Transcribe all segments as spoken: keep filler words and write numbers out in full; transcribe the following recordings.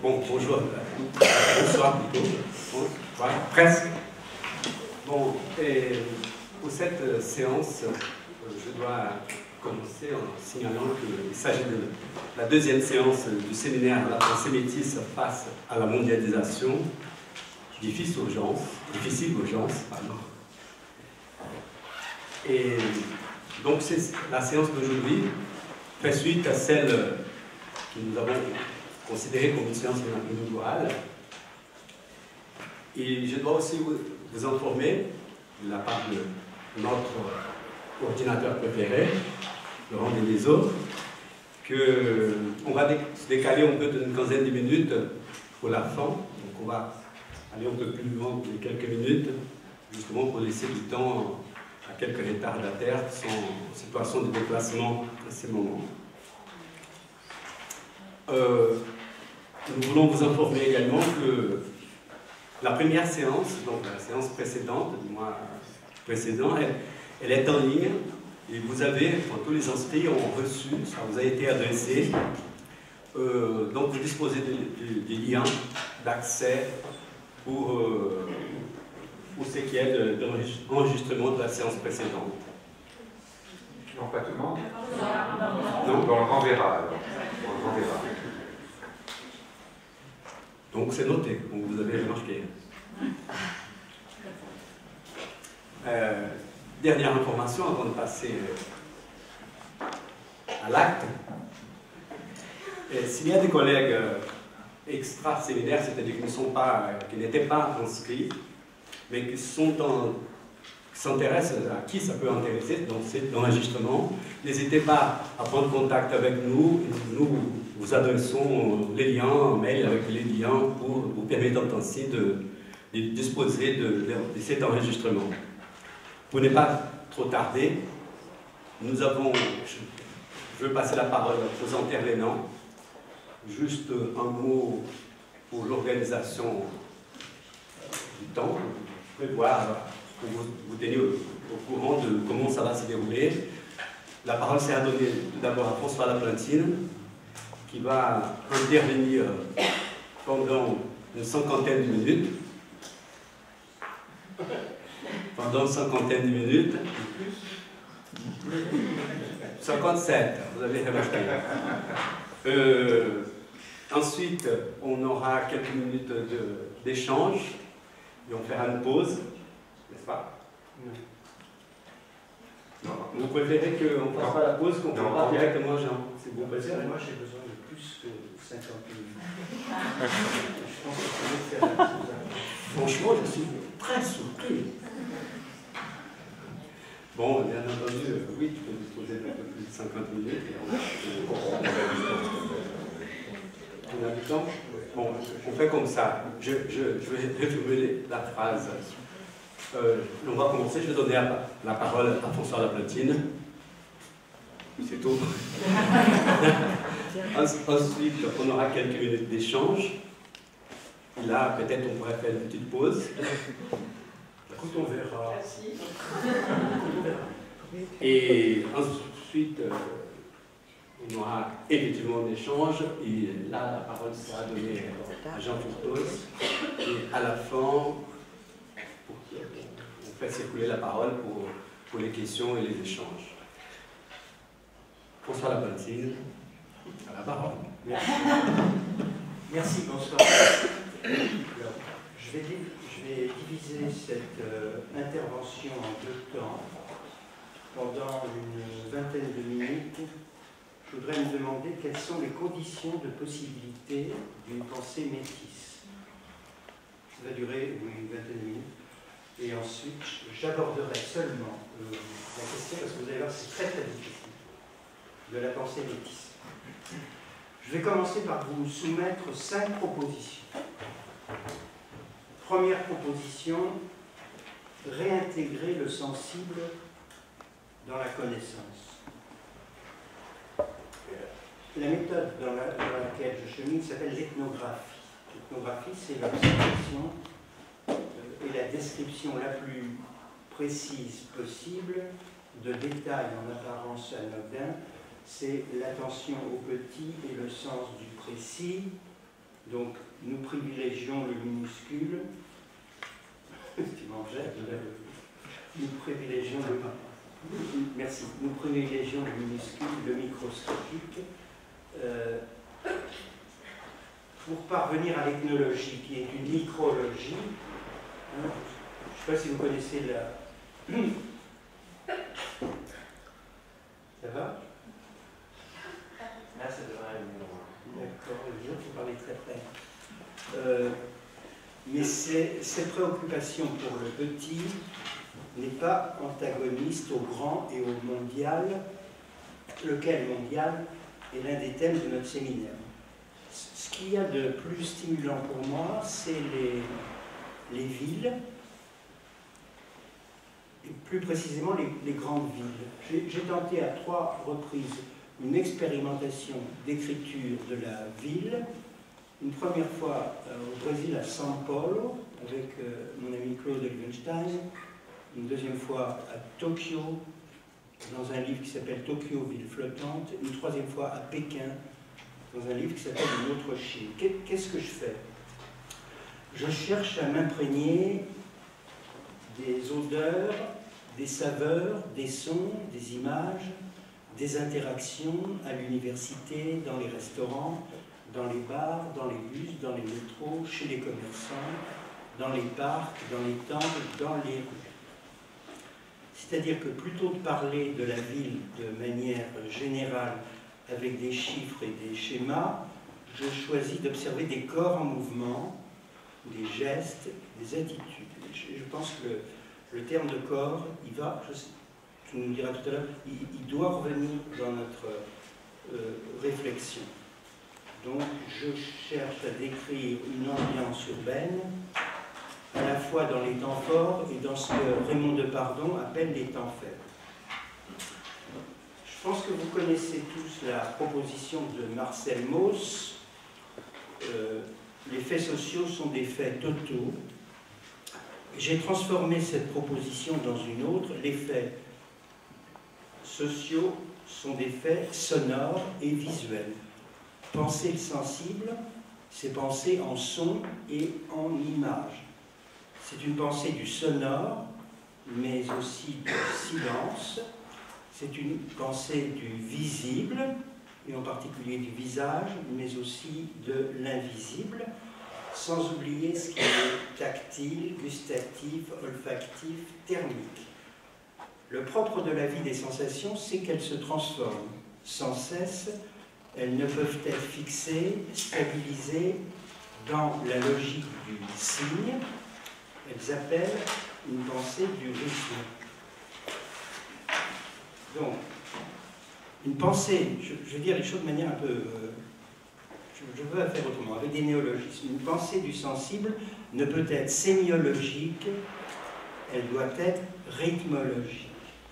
Bon, bonjour, bonsoir plutôt, bonsoir, presque. Bon, et pour cette séance, je dois commencer en signalant qu'il s'agit de la deuxième séance du séminaire La pensée métisse face à la mondialisation, difficile urgence, difficile urgence, pardon. Et donc la séance d'aujourd'hui fait suite à celle que nous avons considérée comme une séance inaugurale. Et je dois aussi vous, vous informer, de la part de notre ordinateur préféré, Laurent Denisot, qu'on va se décaler un peu d'une quinzaine de minutes pour la fin. Donc on va aller un peu plus loin de quelques minutes, justement pour laisser du temps à quelques retardataires qui sont en situation de déplacement à ces moments. Euh, nous voulons vous informer également que la première séance, donc la séance précédente, du mois précédent, elle, elle est en ligne et vous avez, enfin, tous les inscrits ont reçu, ça vous a été adressé. Euh, donc vous disposez des liens d'accès pour, euh, pour ce qui est de, de l'enregistrement de la séance précédente. Non, pas tout le monde. Non. Bon, on le renverra alors. On le renverra. Donc c'est noté, vous avez remarqué. Euh, dernière information avant de passer à l'acte. S'il y a des collègues extra-séminaires, c'est-à-dire qui ne sont pas, qui n'étaient pas inscrits, mais qui sont en, qui s'intéressent à qui ça peut intéresser dans l'enregistrement, n'hésitez pas à prendre contact avec nous. Nous vous adressons les liens, en mail avec les liens pour vous permettre ainsi de, de disposer de, de, de cet enregistrement. Pour ne pas trop tarder, nous avons, je, je veux passer la parole aux intervenants. Juste un mot pour l'organisation du temps. Vous pouvez voir, pour vous, vous tenir au, au courant de comment ça va se dérouler. La parole sera donnée d'abord à François Laplantine, qui va intervenir pendant une cinquantaine de minutes. Pendant une cinquantaine de minutes. cinquante-sept, vous avez remarqué. Euh, ensuite, on aura quelques minutes d'échange et on fera une pause, n'est-ce pas? Non. Vous préférez qu'on ne fasse pas la pause, qu'on parte directement, Jean? Si vous préférez. Moi, j'ai besoin de plus que cinquante minutes. Je pense que c'est faire la pause. Franchement, je suis très surpris. Bon, bien entendu, oui, tu peux disposer d'un peu plus de cinquante minutes. Et on, a, on a du temps. Bon, on fait comme ça. Je, je, je vais reformuler la phrase. Euh, on va commencer. Je vais donner la, la parole à François Laplantine. C'est tout. Ensuite, on aura quelques minutes d'échange. Là, peut-être on pourrait faire une petite pause. Écoute, on verra. Et ensuite, euh, on aura effectivement un échange. Et là, la parole sera donnée à Jean Fourtos. Et à la fin, pour on fait circuler la parole pour, pour les questions et les échanges. François Laplantine, à la parole. Merci. Merci, bonsoir. Alors, je, vais, je vais diviser cette euh, intervention en deux temps. Pendant une vingtaine de minutes, je voudrais me demander quelles sont les conditions de possibilité d'une pensée métisse. Ça va durer oui, une vingtaine de minutes. Et ensuite, j'aborderai seulement euh, la question, parce que vous allez voir, c'est très très difficile, de la pensée métisse. Je vais commencer par vous soumettre cinq propositions. Première proposition, réintégrer le sensible dans la connaissance. La méthode dans, la, dans laquelle je chemine s'appelle l'ethnographie. L'ethnographie, c'est l'observation et la description la plus précise possible de détails en apparence anodins. C'est l'attention au petit et le sens du précis Donc, nous privilégions le minuscule. Tu m'en jettes, nous privilégions le... Merci. Nous privilégions le minuscule, le microscopique, euh, pour parvenir à l'ethnologie, qui est une micrologie. Hein, je ne sais pas si vous connaissez la... Ça va? Là, ça devrait aller mieux. D'accord, les autres, vous parlez très près. Euh, mais cette préoccupation pour le petit n'est pas antagoniste au grand et au mondial, lequel mondial est l'un des thèmes de notre séminaire. Ce qu'il y a de plus stimulant pour moi, c'est les, les villes, et plus précisément les, les grandes villes. J'ai tenté à trois reprises une expérimentation d'écriture de la ville. Une première fois euh, au Brésil, à São Paulo, avec euh, mon ami Claude Elvenstein. Une deuxième fois à Tokyo, dans un livre qui s'appelle Tokyo, ville flottante. Une troisième fois à Pékin, dans un livre qui s'appelle Une autre Chine. Qu'est-ce que je fais? Je cherche à m'imprégner des odeurs, des saveurs, des sons, des images, des interactions à l'université, dans les restaurants, dans les bars, dans les bus, dans les métros, chez les commerçants, dans les parcs, dans les temples, dans les rues. C'est-à-dire que plutôt de parler de la ville de manière générale avec des chiffres et des schémas, je choisis d'observer des corps en mouvement, des gestes, des attitudes. Je, je pense que le, le terme de corps, il va, je sais, tu nous le diras tout à l'heure, il, il doit revenir dans notre euh, réflexion. Donc, je cherche à décrire une ambiance urbaine, à la fois dans les temps forts et dans ce que Raymond Depardon appelle les temps faibles. Je pense que vous connaissez tous la proposition de Marcel Mauss. Euh, les faits sociaux sont des faits totaux. J'ai transformé cette proposition dans une autre. Les faits sociaux sont des faits sonores et visuels. Penser le sensible, c'est penser en son et en image. C'est une pensée du sonore, mais aussi du silence. C'est une pensée du visible, et en particulier du visage, mais aussi de l'invisible, sans oublier ce qui est tactile, gustatif, olfactif, thermique. Le propre de la vie des sensations, c'est qu'elles se transforment sans cesse. Elles ne peuvent être fixées, stabilisées dans la logique du signe. Elles appellent une pensée du rythme. Donc, une pensée, je, je veux dire les choses de manière un peu... Euh, je, je veux la faire autrement, avec des néologismes. Une pensée du sensible ne peut être sémiologique, elle doit être rythmologique.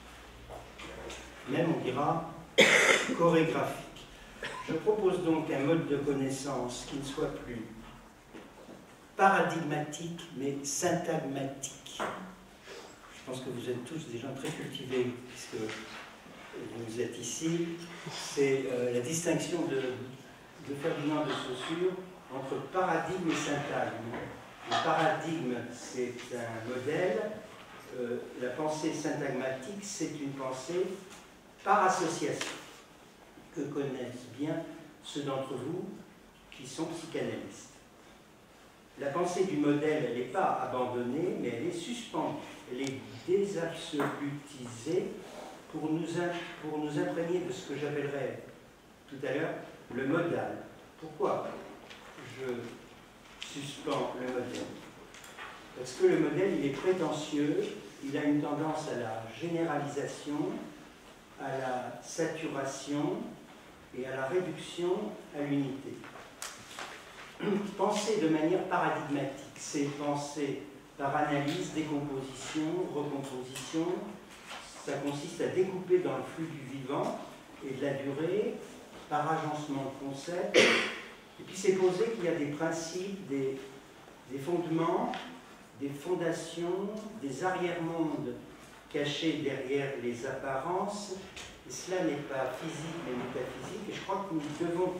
Même, on dira, chorégraphique. Je propose donc un mode de connaissance qui ne soit plus paradigmatique, mais syntagmatique. Je pense que vous êtes tous des gens très cultivés, puisque vous êtes ici. C'est euh, la distinction de, de Ferdinand de Saussure entre paradigme et syntagme. Le paradigme, c'est un modèle. Euh, la pensée syntagmatique, c'est une pensée par association, que connaissent bien ceux d'entre vous qui sont psychanalystes. La pensée du modèle, elle n'est pas abandonnée, mais elle est suspendue. Elle est désabsolutisée pour nous, pour nous imprégner de ce que j'appellerais tout à l'heure le modal. Pourquoi je suspends le modèle? Parce que le modèle, il est prétentieux, il a une tendance à la généralisation, à la saturation et à la réduction à l'unité. Penser de manière paradigmatique, c'est penser par analyse, décomposition, recomposition. Ça consiste à découper dans le flux du vivant et de la durée par agencement de concepts. Et puis c'est poser qu'il y a des principes, des, des fondements, des fondations, des arrière-mondes cachés derrière les apparences. Et cela n'est pas physique mais métaphysique. Et je crois que nous devons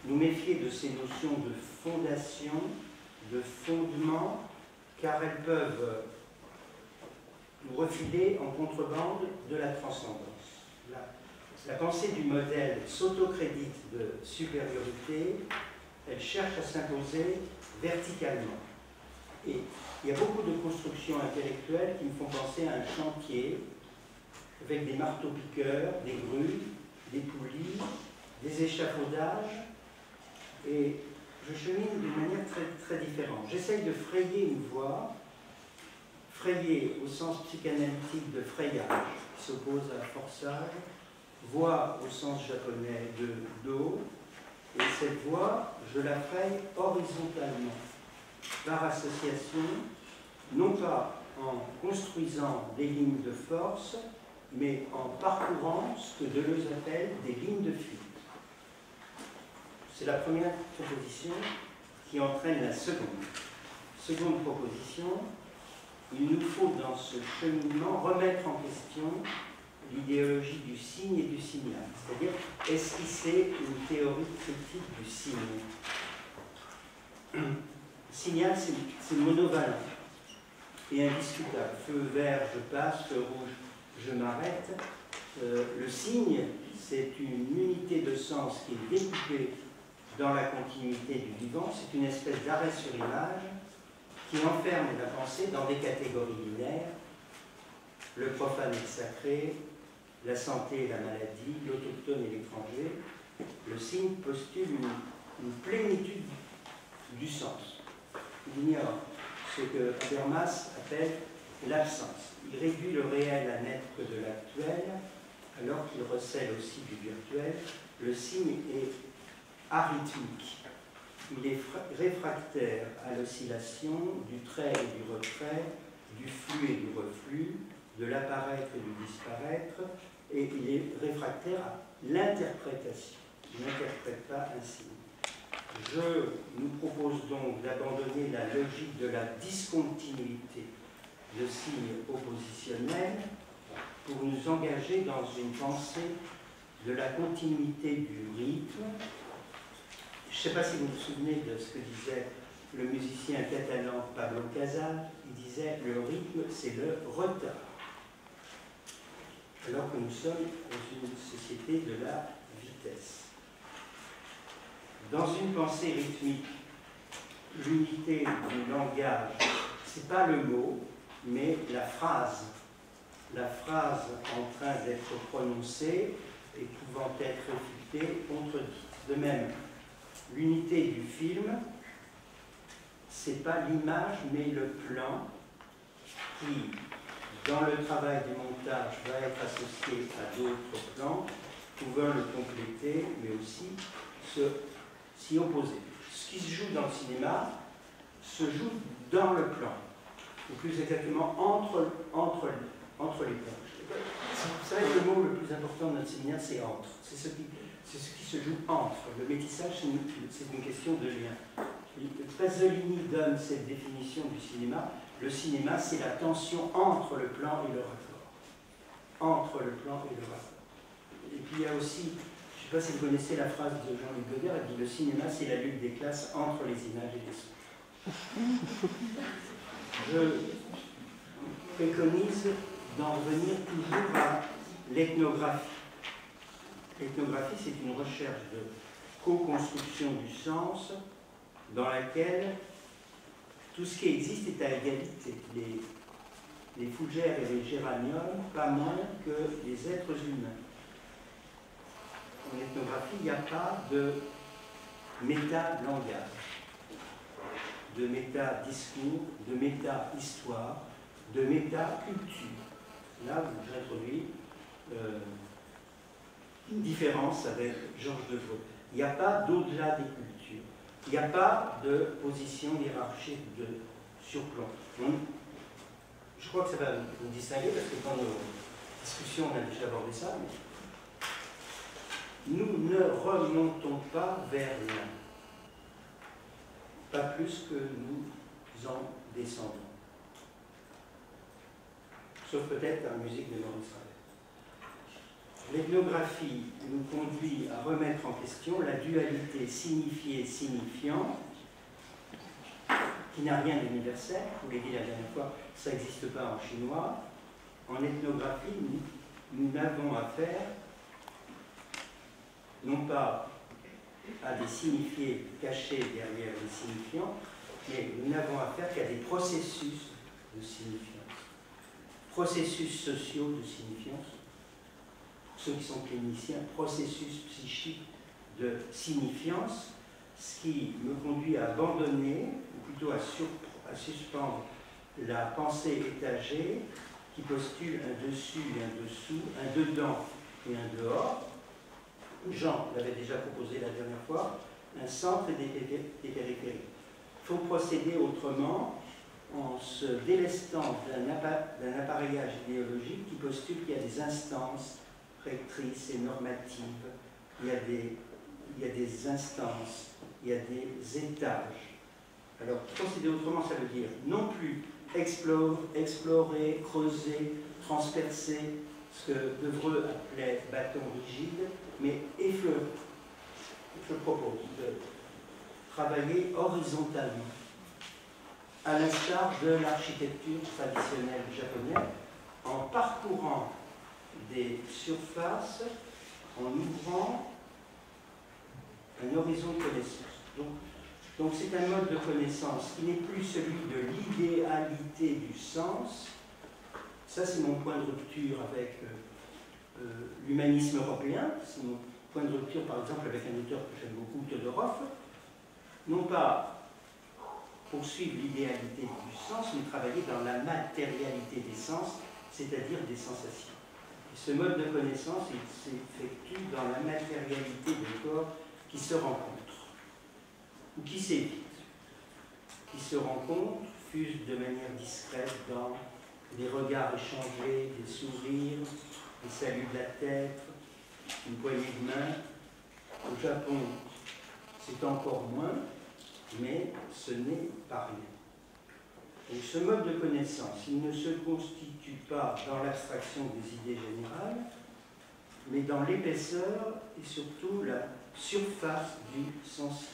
nous méfier de ces notions de fondation, de fondement, car elles peuvent nous refiler en contrebande de la transcendance. La, la pensée du modèle s'autocrédite de supériorité, elle cherche à s'imposer verticalement. Et il y a beaucoup de constructions intellectuelles qui me font penser à un chantier avec des marteaux-piqueurs, des grues, des poulies, des échafaudages, et je chemine d'une manière très, très différente. J'essaye de frayer une voie, frayer au sens psychanalytique de frayage, qui s'oppose à forçage, voie au sens japonais de do, et cette voie, je la fraye horizontalement, par association, non pas en construisant des lignes de force, mais en parcourant ce que Deleuze appelle des lignes de fuite. C'est la première proposition qui entraîne la seconde. Seconde proposition, il nous faut dans ce cheminement remettre en question l'idéologie du signe et du signal, c'est-à-dire esquisser une théorie critique du signe. Signal, c'est monovalent et indiscutable. Feu vert, je passe, feu rouge, je m'arrête. Euh, le signe, c'est une unité de sens qui est découpée dans la continuité du vivant. C'est une espèce d'arrêt sur image qui enferme la pensée dans des catégories binaires, le profane et le sacré, la santé et la maladie, l'autochtone et l'étranger. Le signe postule une, une plénitude du sens. Il ignore ce que Habermas appelle l'absence. Il réduit le réel à n'être que de l'actuel, alors qu'il recèle aussi du virtuel. Le signe est arythmique. Il est réfractaire à l'oscillation du trait et du retrait, du flux et du reflux, de l'apparaître et du disparaître, et il est réfractaire à l'interprétation. Il n'interprète pas un signe. Je nous propose donc d'abandonner la logique de la discontinuité de signes oppositionnels pour nous engager dans une pensée de la continuité du rythme. Je ne sais pas si vous vous souvenez de ce que disait le musicien catalan Pablo Casals. Il disait « le rythme, c'est le retard », alors que nous sommes dans une société de la vitesse. Dans une pensée rythmique, l'unité du langage, ce n'est pas le mot, mais la phrase. La phrase en train d'être prononcée et pouvant être réfutée, contredite. De même, l'unité du film, ce n'est pas l'image, mais le plan qui, dans le travail du montage, va être associé à d'autres plans, pouvant le compléter, mais aussi se s'y opposer. Ce qui se joue dans le cinéma se joue dans le plan, ou plus exactement entre, entre, entre les plans. Vous savez que le mot le plus important de notre séminaire, c'est entre. C'est ce, ce qui se joue entre. Le métissage, c'est une, une question de lien. Pasolini donne cette définition du cinéma. Le cinéma, c'est la tension entre le plan et le rapport. Entre le plan et le rapport. Et puis il y a aussi, je ne sais pas si vous connaissez la phrase de Jean-Luc Godard, il dit « Le cinéma, c'est la lutte des classes entre les images et les sons ». Je préconise d'en revenir toujours à l'ethnographie. L'ethnographie, c'est une recherche de co-construction du sens dans laquelle tout ce qui existe est à égalité. Les, les fougères et les géraniums, pas moins que les êtres humains. En ethnographie, il n'y a pas de méta-langage, de méta-discours, de méta-histoire, de méta-culture. Là, j'introduis euh, une différence avec Georges de Gaulle. Il n'y a pas d'au-delà des cultures. Il n'y a pas de position hiérarchique de surplomb. Donc, je crois que ça va vous distinguer parce que dans nos discussions, on a déjà abordé ça. Mais nous ne remontons pas vers l'un, pas plus que nous en descendons. Sauf peut-être la musique de Maurice Ravel. L'ethnographie nous conduit à remettre en question la dualité signifié-signifiant, qui n'a rien d'universel. Je vous l'ai dit la dernière fois, ça n'existe pas en chinois. En ethnographie, nous, nous n'avons affaire non pas à des signifiés cachés derrière les signifiants, mais nous n'avons affaire qu'à des processus de signifiance, processus sociaux de signifiance, ceux qui sont cliniciens, processus psychiques de signifiance, ce qui me conduit à abandonner, ou plutôt à, sur, à suspendre la pensée étagée qui postule un dessus et un dessous, un dedans et un dehors. Jean l'avait déjà proposé la dernière fois, un centre et des, des périphéries. Il faut procéder autrement en se délestant d'un appareillage idéologique qui postule qu'il y a des instances rectrices et normatives, il y a des, il y a des instances, il y a des étages. Alors, procéder autrement, ça veut dire non plus explorer, explorer creuser, transpercer, ce que Devreux appelait bâton rigide, mais effleurer. Je propose de travailler horizontalement, à l'instar de l'architecture traditionnelle japonaise, en parcourant des surfaces, en ouvrant un horizon de connaissance. Donc, donc c'est un mode de connaissance qui n'est plus celui de l'idéalité du sens. Ça, c'est mon point de rupture avec euh, euh, l'humanisme européen. C'est mon point de rupture, par exemple, avec un auteur que j'aime beaucoup, Todorov. Non pas poursuivre l'idéalité du sens, mais travailler dans la matérialité des sens, c'est-à-dire des sensations. Et ce mode de connaissance, il s'effectue dans la matérialité des corps qui se rencontrent, ou qui s'évitent, qui se rencontrent, fusent de manière discrète dans des regards échangés, des sourires, des saluts de la tête, une poignée de main. Au Japon, c'est encore moins, mais ce n'est pas rien. Donc ce mode de connaissance, il ne se constitue pas dans l'abstraction des idées générales, mais dans l'épaisseur et surtout la surface du sensible.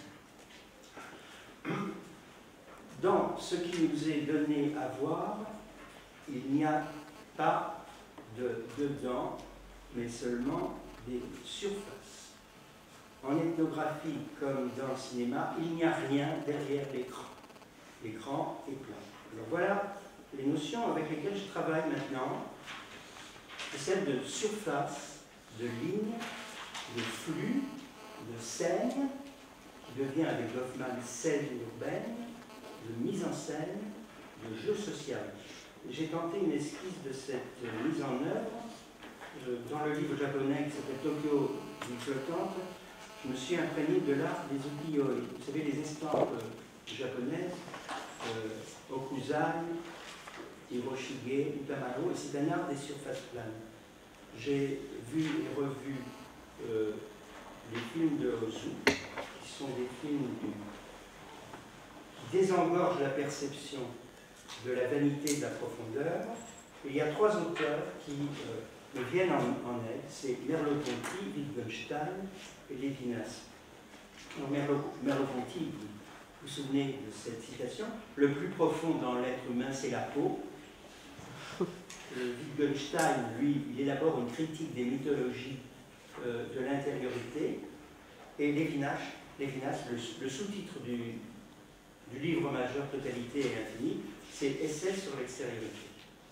Dans ce qui nous est donné à voir, il n'y a pas de dedans, mais seulement des surfaces. En ethnographie, comme dans le cinéma, il n'y a rien derrière l'écran. L'écran est plein. Alors voilà les notions avec lesquelles je travaille maintenant. C'est celle de surface, de ligne, de flux, de scène, qui devient avec Hoffman scène urbaine, de mise en scène, de jeu social. J'ai tenté une esquisse de cette mise en œuvre dans le livre japonais qui s'appelle Tokyo Ville flottante. Je me suis imprégné de l'art des ukiyo-e. Vous savez, les estampes japonaises, euh, Okuzan, Hiroshige, Utamaro, et c'est un art des surfaces planes. J'ai vu et revu euh, les films de Ozu, qui sont des films du, qui désengorgent la perception de la vanité de la profondeur. Et il y a trois auteurs qui euh, me viennent en, en aide, c'est Merleau-Ponty, Wittgenstein et Lévinas. Merleau-Ponty, vous vous souvenez de cette citation, le plus profond dans l'être humain, c'est la peau. Euh, Wittgenstein, lui, il élabore une critique des mythologies euh, de l'intériorité. Et Lévinas, Lévinas le, le sous-titre du, du livre majeur Totalité et Infini, c'est Essai sur l'extériorité.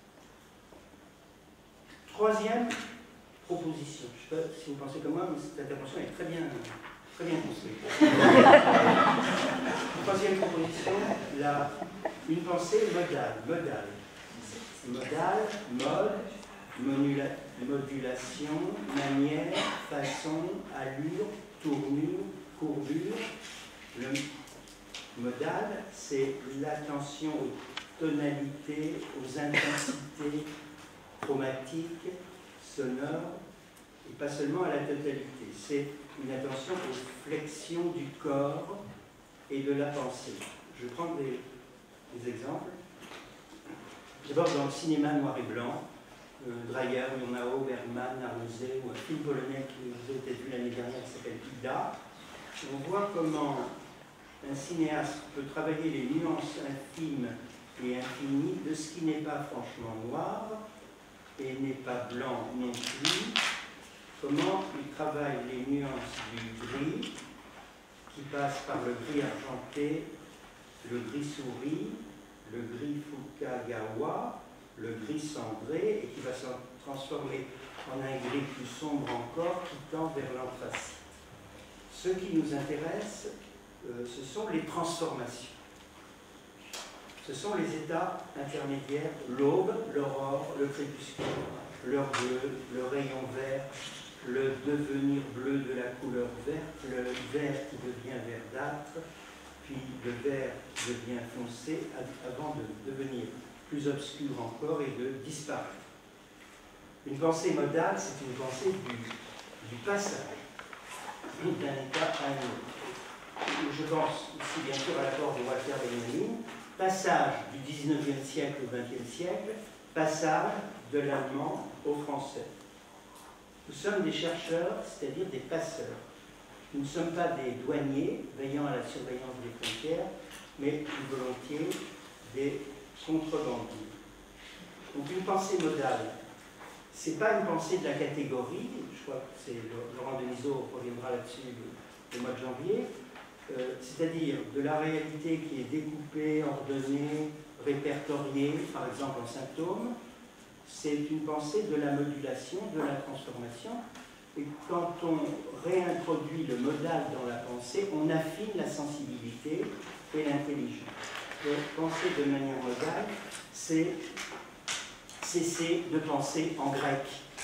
Troisième proposition. Je ne sais pas si vous pensez comme moi, mais cette intervention est très bien, très bien construite. Troisième proposition, la, une pensée modale. Modale, modale mode, modula, modulation, manière, façon, allure, tournure, courbure. Le modal, c'est l'attention aux tonalités, aux intensités chromatiques, sonores, et pas seulement à la totalité. C'est une attention aux flexions du corps et de la pensée. Je vais prendre des, des exemples. D'abord, dans le cinéma noir et blanc, euh, Dreyer, Murnau, Bergman, Narusé, ou un film polonais que vous avez peut-être vu l'année dernière qui s'appelle Ida. On voit comment un cinéaste peut travailler les nuances infimes et infinies de ce qui n'est pas franchement noir et n'est pas blanc non plus. Comment il travaille les nuances du gris qui passe par le gris argenté, le gris souris, le gris Fukagawa, le gris cendré, et qui va se transformer en un gris plus sombre encore qui tend vers l'anthracite. Ce qui nous intéresse, euh, ce sont les transformations. Ce sont les états intermédiaires, l'aube, l'aurore, le crépuscule, l'heure bleue, le rayon vert, le devenir bleu de la couleur verte, le vert qui devient verdâtre, puis le vert devient foncé avant de devenir plus obscur encore et de disparaître. Une pensée modale, c'est une pensée du, du passage d'un état à un autre. Je pense ici bien sûr à l'accord de Walter Benjamin, passage du dix-neuvième siècle au vingtième siècle, passage de l'allemand au français. Nous sommes des chercheurs, c'est-à-dire des passeurs. Nous ne sommes pas des douaniers veillant à la surveillance des frontières, mais plus volontiers des contrebandiers. Donc une pensée modale, ce n'est pas une pensée de la catégorie, je crois que c'est Laurent Denisot reviendra là-dessus le, le mois de janvier, euh, c'est-à-dire de la réalité qui est découpée, ordonnée, répertoriée, par exemple en symptômes. C'est une pensée de la modulation, de la transformation. Et quand on réintroduit le modal dans la pensée, on affine la sensibilité et l'intelligence. Donc, penser de manière modale, c'est cesser de penser en grec.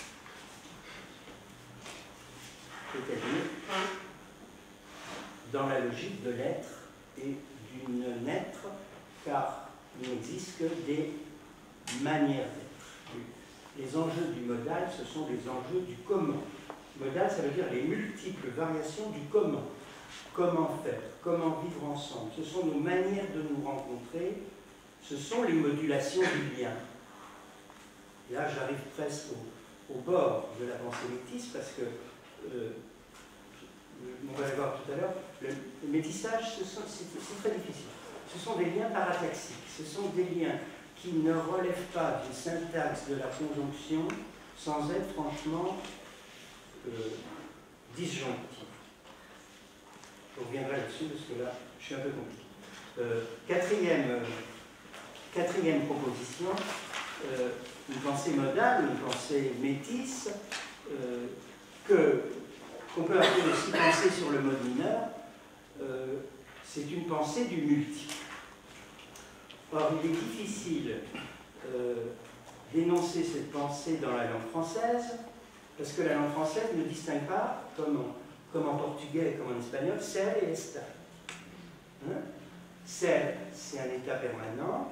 C'est-à-dire dans la logique de l'être et du non-être, car il n'existe que des manières d'être. Les enjeux du modal, ce sont les enjeux du comment. Modal, ça veut dire les multiples variations du comment. Comment faire, comment vivre ensemble. Ce sont nos manières de nous rencontrer, ce sont les modulations du lien. Là, j'arrive presque au, au bord de la pensée métisse, parce que, euh, on va le voir tout à l'heure, le, le métissage, c'est très difficile. Ce sont des liens parataxiques, ce sont des liens qui ne relèvent pas d'une syntaxe de la conjonction sans être franchement euh, disjonctifs. Je reviendrai là-dessus parce que là, je suis un peu compliqué. Euh, quatrième, euh, quatrième proposition, euh, une pensée modale, une pensée métisse, euh, que, qu'on peut appeler aussi pensée sur le mode mineur, euh, c'est une pensée du multiple. Or, il est difficile euh, d'énoncer cette pensée dans la langue française, parce que la langue française ne distingue pas, comme en, comme en portugais et comme en espagnol, ser et estar. Hein? Ser, c'est un état permanent.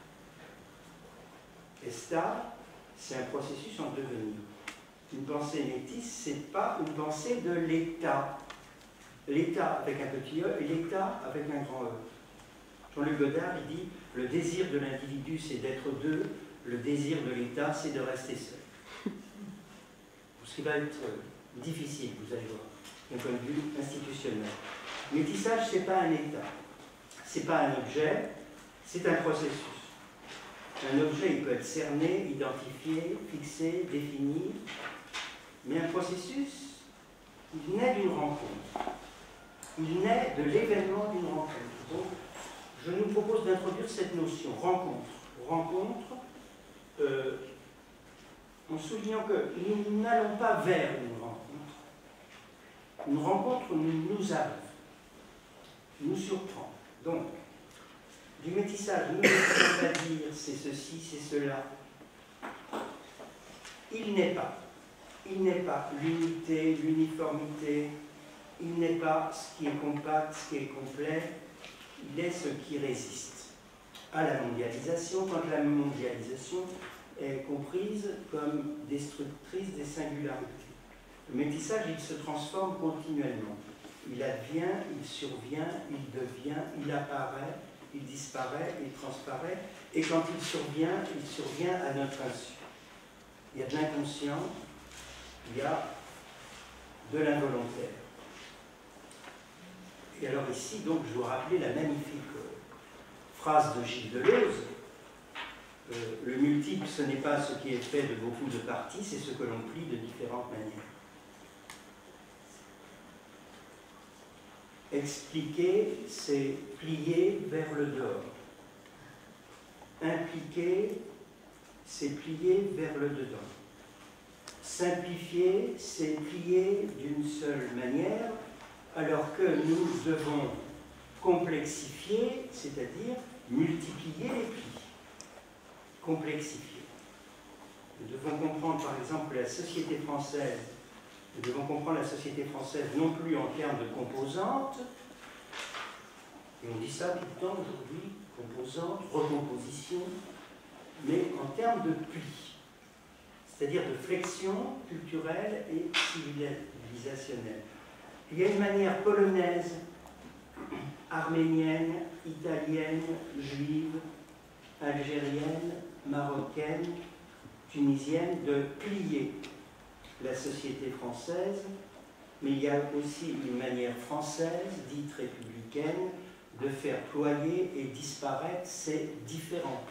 Estar, c'est un processus en devenir. Une pensée métisse, ce n'est pas une pensée de l'état. L'état avec un petit e et l'état avec un grand e. Jean-Luc Godard, il dit « Le désir de l'individu, c'est d'être deux. Le désir de l'État, c'est de rester seul. » Ce qui va être difficile, vous allez voir, d'un point de vue institutionnel. Métissage, ce n'est pas un État. Ce n'est pas un objet, c'est un processus. Un objet, il peut être cerné, identifié, fixé, défini. Mais un processus, il naît d'une rencontre. Il naît de l'événement d'une rencontre. Donc, je nous propose d'introduire cette notion, rencontre. Rencontre, euh, en soulignant que nous n'allons pas vers une rencontre. Une rencontre nous, nous arrive, nous surprend. Donc, du métissage, nous ne pouvons pas dire c'est ceci, c'est cela. Il n'est pas. Il n'est pas l'unité, l'uniformité. Il n'est pas ce qui est compact, ce qui est complet. Il est ce qui résiste à la mondialisation, quand la mondialisation est comprise comme destructrice des singularités. Le métissage, il se transforme continuellement. Il advient, il survient, il devient, il apparaît, il disparaît, il transparaît, et quand il survient, il survient à notre insu. il y a de l'inconscient, il y a de l'involontaire. Et alors ici, donc, je vous rappelais la magnifique phrase de Gilles Deleuze, euh, le multiple, ce n'est pas ce qui est fait de beaucoup de parties, c'est ce que l'on plie de différentes manières. Expliquer, c'est plier vers le dehors. Impliquer, c'est plier vers le dedans. Simplifier, c'est plier d'une seule manière, alors que nous devons complexifier, c'est-à-dire multiplier les plis. Complexifier. Nous devons comprendre, par exemple, la société française. Nous devons comprendre la société française non plus en termes de composantes, et on dit ça tout le temps aujourd'hui, composantes, recomposition, mais en termes de plis, c'est-à-dire de flexion culturelle et civilisationnelle. Il y a une manière polonaise, arménienne, italienne, juive, algérienne, marocaine, tunisienne, de plier la société française, mais il y a aussi une manière française, dite républicaine, de faire ployer et disparaître ces différents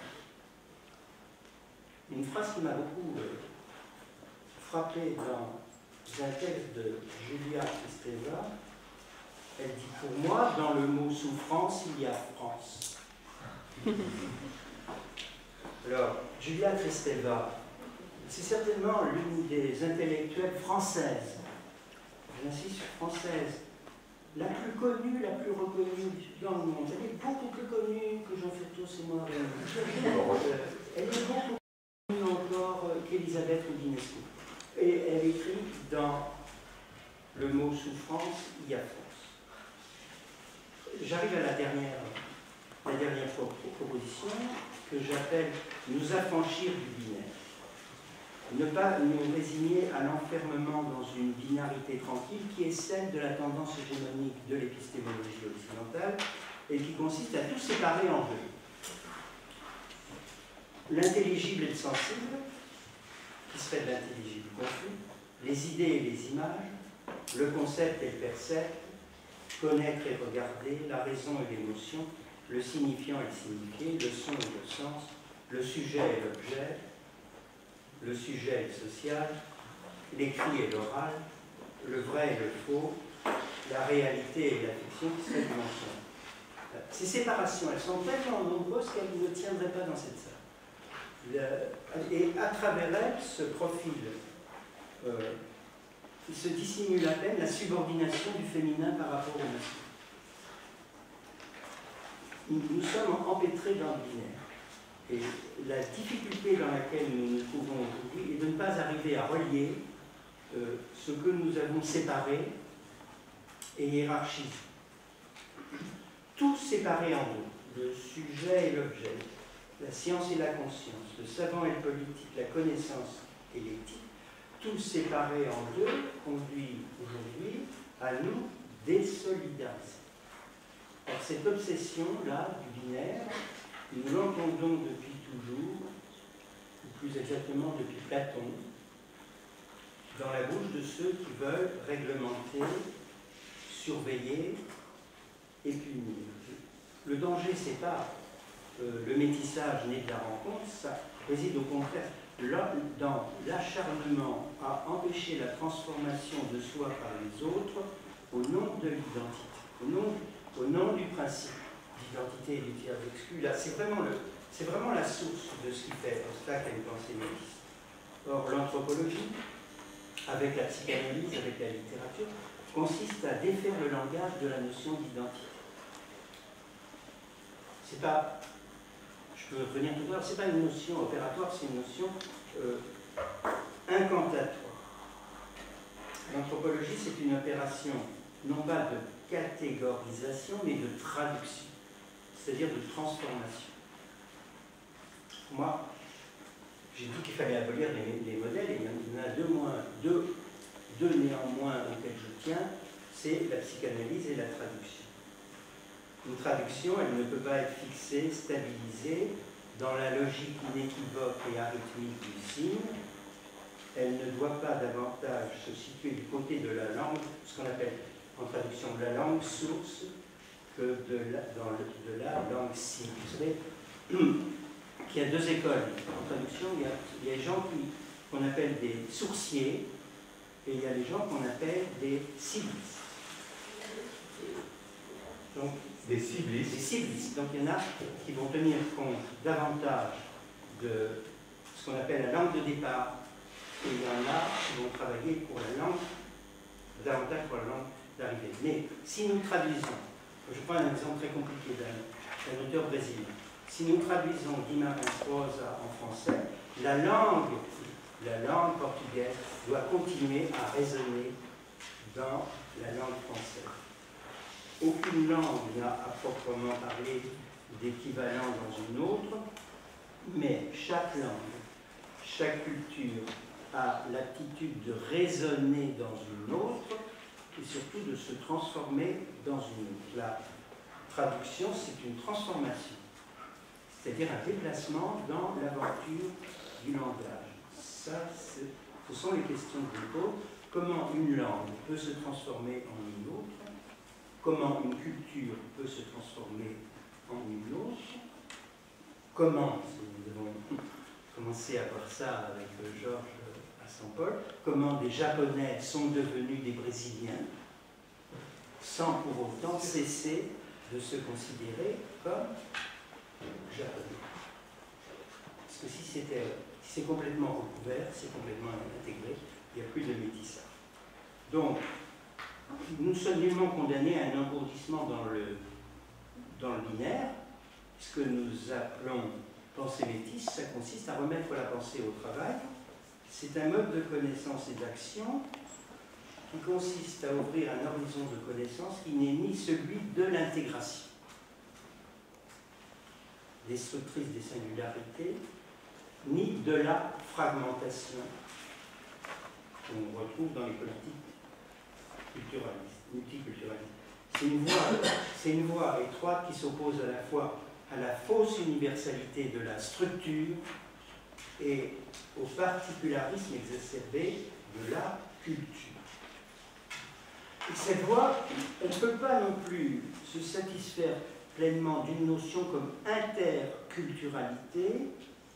plis. Une phrase qui m'a beaucoup euh, frappé dans un texte de Julia Kristeva, elle dit « Pour moi, dans le mot souffrance, il y a France ». Alors, Julia Kristeva, c'est certainement l'une des intellectuelles françaises, j'insiste sur française, la plus connue, la plus reconnue dans le monde. Elle est beaucoup plus connue que Jean Fertos et moi. Euh, elle est beaucoup plus connue encore qu'Elisabeth Roudinesco. Et elle écrit dans le mot souffrance, il y a France. J'arrive à la dernière, la dernière proposition que j'appelle nous affranchir du binaire. Ne pas nous résigner à l'enfermement dans une binarité tranquille qui est celle de la tendance hégémonique de l'épistémologie occidentale et qui consiste à tout séparer en deux. L'intelligible et le sensible, qui serait de l'intelligible confus, les idées et les images, le concept et le percept, connaître et regarder, la raison et l'émotion, le signifiant et le signifié, le son et le sens, le sujet et l'objet, le sujet et le social, l'écrit et l'oral, le vrai et le faux, la réalité et la fiction qui seraient du mensonge. Ces séparations, elles sont tellement nombreuses qu'elles ne tiendraient pas dans cette salle. Le, et à travers elles se profile, euh, se dissimule à peine la subordination du féminin par rapport au masculin. Nous, nous sommes empêtrés dans le binaire. Et la difficulté dans laquelle nous nous trouvons aujourd'hui est de ne pas arriver à relier euh, ce que nous avons séparé et hiérarchisé. Tout séparé en deux, le sujet et l'objet, la science et la conscience, le savant et le politique, la connaissance et l'éthique, tout séparé en deux conduit aujourd'hui à nous désolidariser. Alors cette obsession-là du binaire, nous l'entendons depuis toujours, ou plus exactement depuis Platon, dans la bouche de ceux qui veulent réglementer, surveiller et punir. Le danger, c'est pas euh, le métissage né de la rencontre, ça réside au contraire dans l'acharnement à empêcher la transformation de soi par les autres au nom de l'identité, au nom, au nom du principe d'identité et du tiers exclu. Là, c'est vraiment, vraiment la source de ce qui fait obstacle à une pensée métisse. Or, l'anthropologie, avec la psychanalyse, avec la littérature, consiste à défaire le langage de la notion d'identité. C'est pas, je peux revenir tout à l'heure, c'est pas une notion opératoire, c'est une notion euh, incantatoire. L'anthropologie, c'est une opération non pas de catégorisation, mais de traduction, c'est-à-dire de transformation. Moi, j'ai dit qu'il fallait abolir les, les modèles, et il y en a deux, moins, deux, deux néanmoins auxquels je tiens, c'est la psychanalyse et la traduction. Une traduction, elle ne peut pas être fixée, stabilisée, dans la logique inéquivoque et arithmique du signe, elle ne doit pas davantage se situer du côté de la langue, ce qu'on appelle en traduction de la langue source, que de la, dans le, de la langue cible. Vous savez qu'il y a deux écoles en traduction. Il y a, il y a les gens qu'on appelle des sourciers et il y a les gens qu'on appelle des ciblistes. Donc, des ciblistes. Des ciblistes. Donc il y en a qui vont tenir compte davantage de ce qu'on appelle la langue de départ, et il y en a qui vont travailler pour la langue, davantage pour la langue d'arrivée. Mais si nous traduisons, je prends un exemple très compliqué d'un auteur brésilien, si nous traduisons Guimarães Rosa en français, la langue, la langue portugaise doit continuer à résonner dans la langue française. Aucune langue n'a à proprement parler d'équivalent dans une autre, mais chaque langue, chaque culture a l'aptitude de résonner dans une autre et surtout de se transformer dans une autre. La traduction, c'est une transformation, c'est-à-dire un déplacement dans l'aventure du langage. Ça, ce sont les questions que je pose. Comment une langue peut se transformer en une autre? Comment une culture peut se transformer en une autre? Comment, nous avons commencé à voir ça avec Georges à Saint-Paul, comment des Japonais sont devenus des Brésiliens sans pour autant cesser de se considérer comme Japonais. Parce que si c'était si c'est complètement recouvert, c'est complètement intégré, il n'y a plus de métissage. Donc, nous sommes nullement condamnés à un engourdissement dans le, dans le binaire. Ce que nous appelons pensée métisse, ça consiste à remettre la pensée au travail. C'est un mode de connaissance et d'action qui consiste à ouvrir un horizon de connaissance qui n'est ni celui de l'intégration destructrice des singularités, ni de la fragmentation qu'on retrouve dans les politiques culturalistes, multiculturalistes. C'est une voie, c'est une voie étroite qui s'oppose à la fois à la fausse universalité de la structure et au particularisme exacerbé de la culture. Et cette voie, on ne peut pas non plus se satisfaire pleinement d'une notion comme interculturalité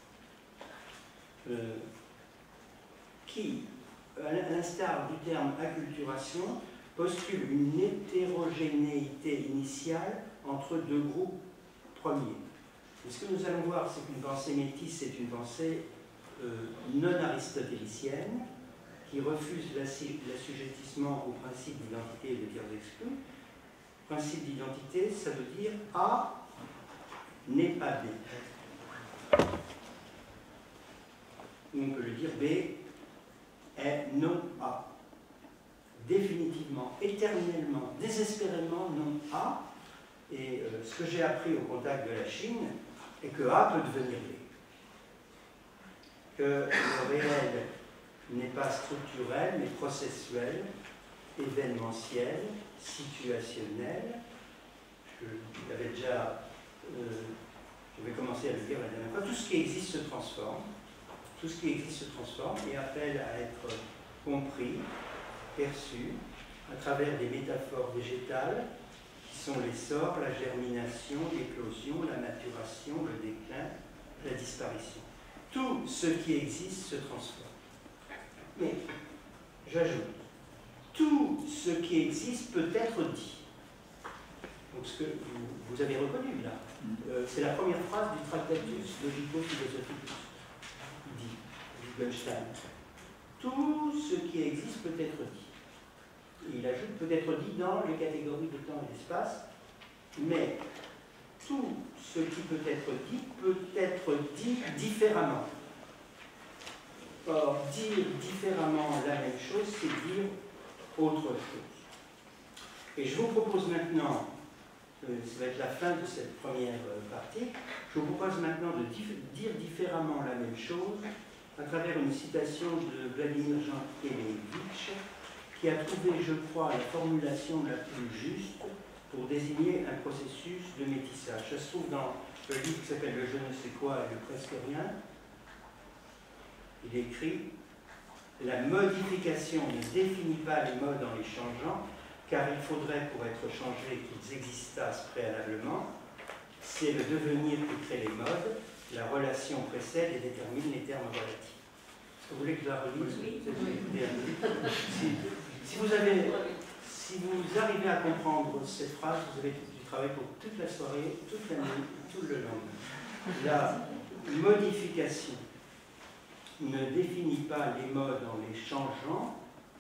euh, qui, à l'instar du terme acculturation, postule une hétérogénéité initiale entre deux groupes premiers. Et ce que nous allons voir, c'est qu'une pensée métisse, c'est une pensée euh, non aristotélicienne qui refuse l'assujettissement au principe d'identité et de tiers exclus. Principe d'identité, ça veut dire A n'est pas B. Ou on peut le dire B est non A. Définitivement, éternellement, désespérément non A. Et euh, ce que j'ai appris au contact de la Chine est que A peut devenir B. Que le réel n'est pas structurel, mais processuel, événementiel, situationnel. Je l'avais déjà, euh, je vais commencer à le dire la dernière fois, tout ce qui existe se transforme, tout ce qui existe se transforme et appelle à être compris, perçu, à travers des métaphores végétales, qui sont l'essor, la germination, l'éclosion, la maturation, le déclin, la disparition. Tout ce qui existe se transforme. Mais, j'ajoute, tout ce qui existe peut être dit. Donc ce que vous, vous avez reconnu là, euh, c'est la première phrase du Tractatus Logico-Philosophicus. Il dit, Wittgenstein, tout ce qui existe peut être dit. Et il ajoute peut être dit dans les catégories de temps et d'espace, mais tout ce qui peut être dit peut être dit différemment. Or, dire différemment la même chose, c'est dire autre chose. Et je vous propose maintenant, euh, ça va être la fin de cette première euh, partie, je vous propose maintenant de dif dire différemment la même chose à travers une citation de Vladimir Jankélévitch, qui a trouvé, je crois, la formulation la plus juste pour désigner un processus de métissage. Ça se trouve dans le livre qui s'appelle Le je ne sais quoi et le presque rien. Il écrit La modification ne définit pas les modes en les changeant, car il faudrait, pour être changés, qu'ils existassent préalablement. C'est le devenir qui crée les modes. La relation précède et détermine les termes relatifs. Est-ce que vous voulez que je la relise? Oui. Si, si vous avez, si vous arrivez à comprendre cette phrase, vous avez du travail pour toute la soirée, toute la nuit, tout le lendemain. La modification ne définit pas les modes en les changeant,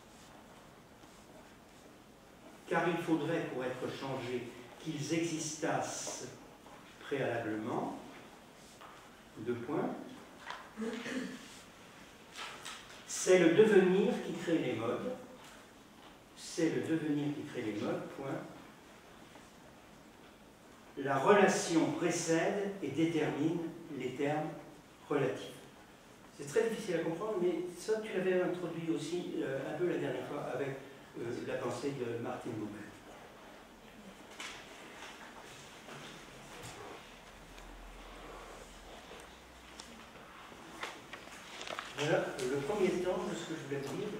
car il faudrait, pour être changés, qu'ils existassent préalablement. Deux points. C'est le devenir qui crée les modes. C'est le devenir qui crée les modes, point. La relation précède et détermine les termes relatifs. C'est très difficile à comprendre, mais ça, tu l'avais introduit aussi euh, un peu la dernière fois avec euh, la pensée de Martin Buber. Voilà le premier temps de ce que je voulais vous dire.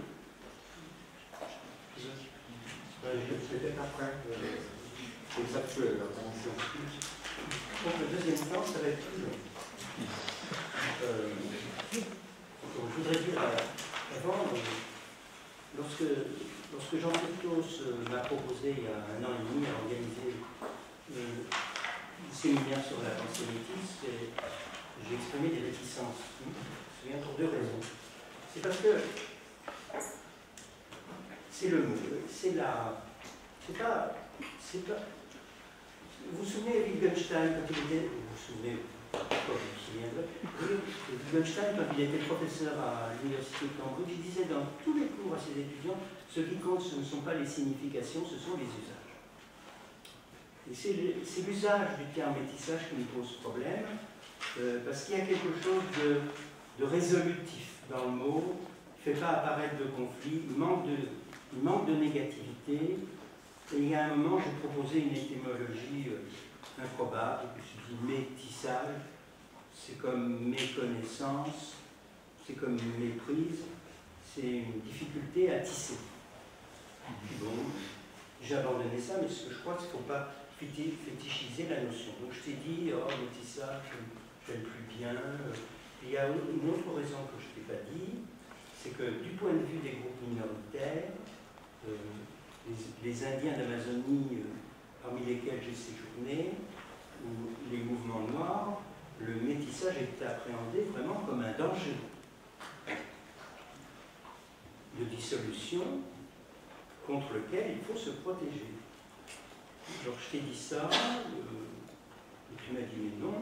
Peut-être après, conceptuel, attention. Donc le deuxième temps, ça va être plus long. Euh, donc, je voudrais dire avant, euh, lorsque, lorsque Jean Fructos euh, m'a proposé il y a un an et demi à organiser euh, un séminaire sur la pensée métisse, j'ai exprimé des réticences. Je me souviens pour deux raisons. C'est parce que c'est le mot, c'est la. C'est pas. C'est pas. Vous vous souvenez de Wittgenstein quand il était. Vous vous souvenez, pourquoi vous vous souviendrez, Wittgenstein, quand il était professeur à l'université de Cambridge, il disait dans tous les cours à ses étudiants, ce qui compte, ce ne sont pas les significations, ce sont les usages. Et c'est l'usage du terme métissage qui me pose problème, euh, parce qu'il y a quelque chose de, de résolutif dans le mot, il ne fait pas apparaître de conflit, il manque de, il manque de négativité. Et il y a un moment, j'ai proposé une étymologie euh, improbable, je me suis dit métissage, c'est comme méconnaissance, c'est comme méprise, c'est une difficulté à tisser. Bon, j'ai abandonné ça, mais ce que je crois, c'est qu'il ne faut pas fétichiser la notion. Donc je t'ai dit, oh, métissage, je n'aime plus bien. Il y a une autre raison que je ne t'ai pas dit, c'est que du point de vue des groupes minoritaires, euh, Les, les Indiens d'Amazonie, euh, parmi lesquels j'ai séjourné, ou les mouvements noirs, le métissage est appréhendé vraiment comme un danger de dissolution contre lequel il faut se protéger. Alors je t'ai dit ça, euh, et tu m'as dit mais non.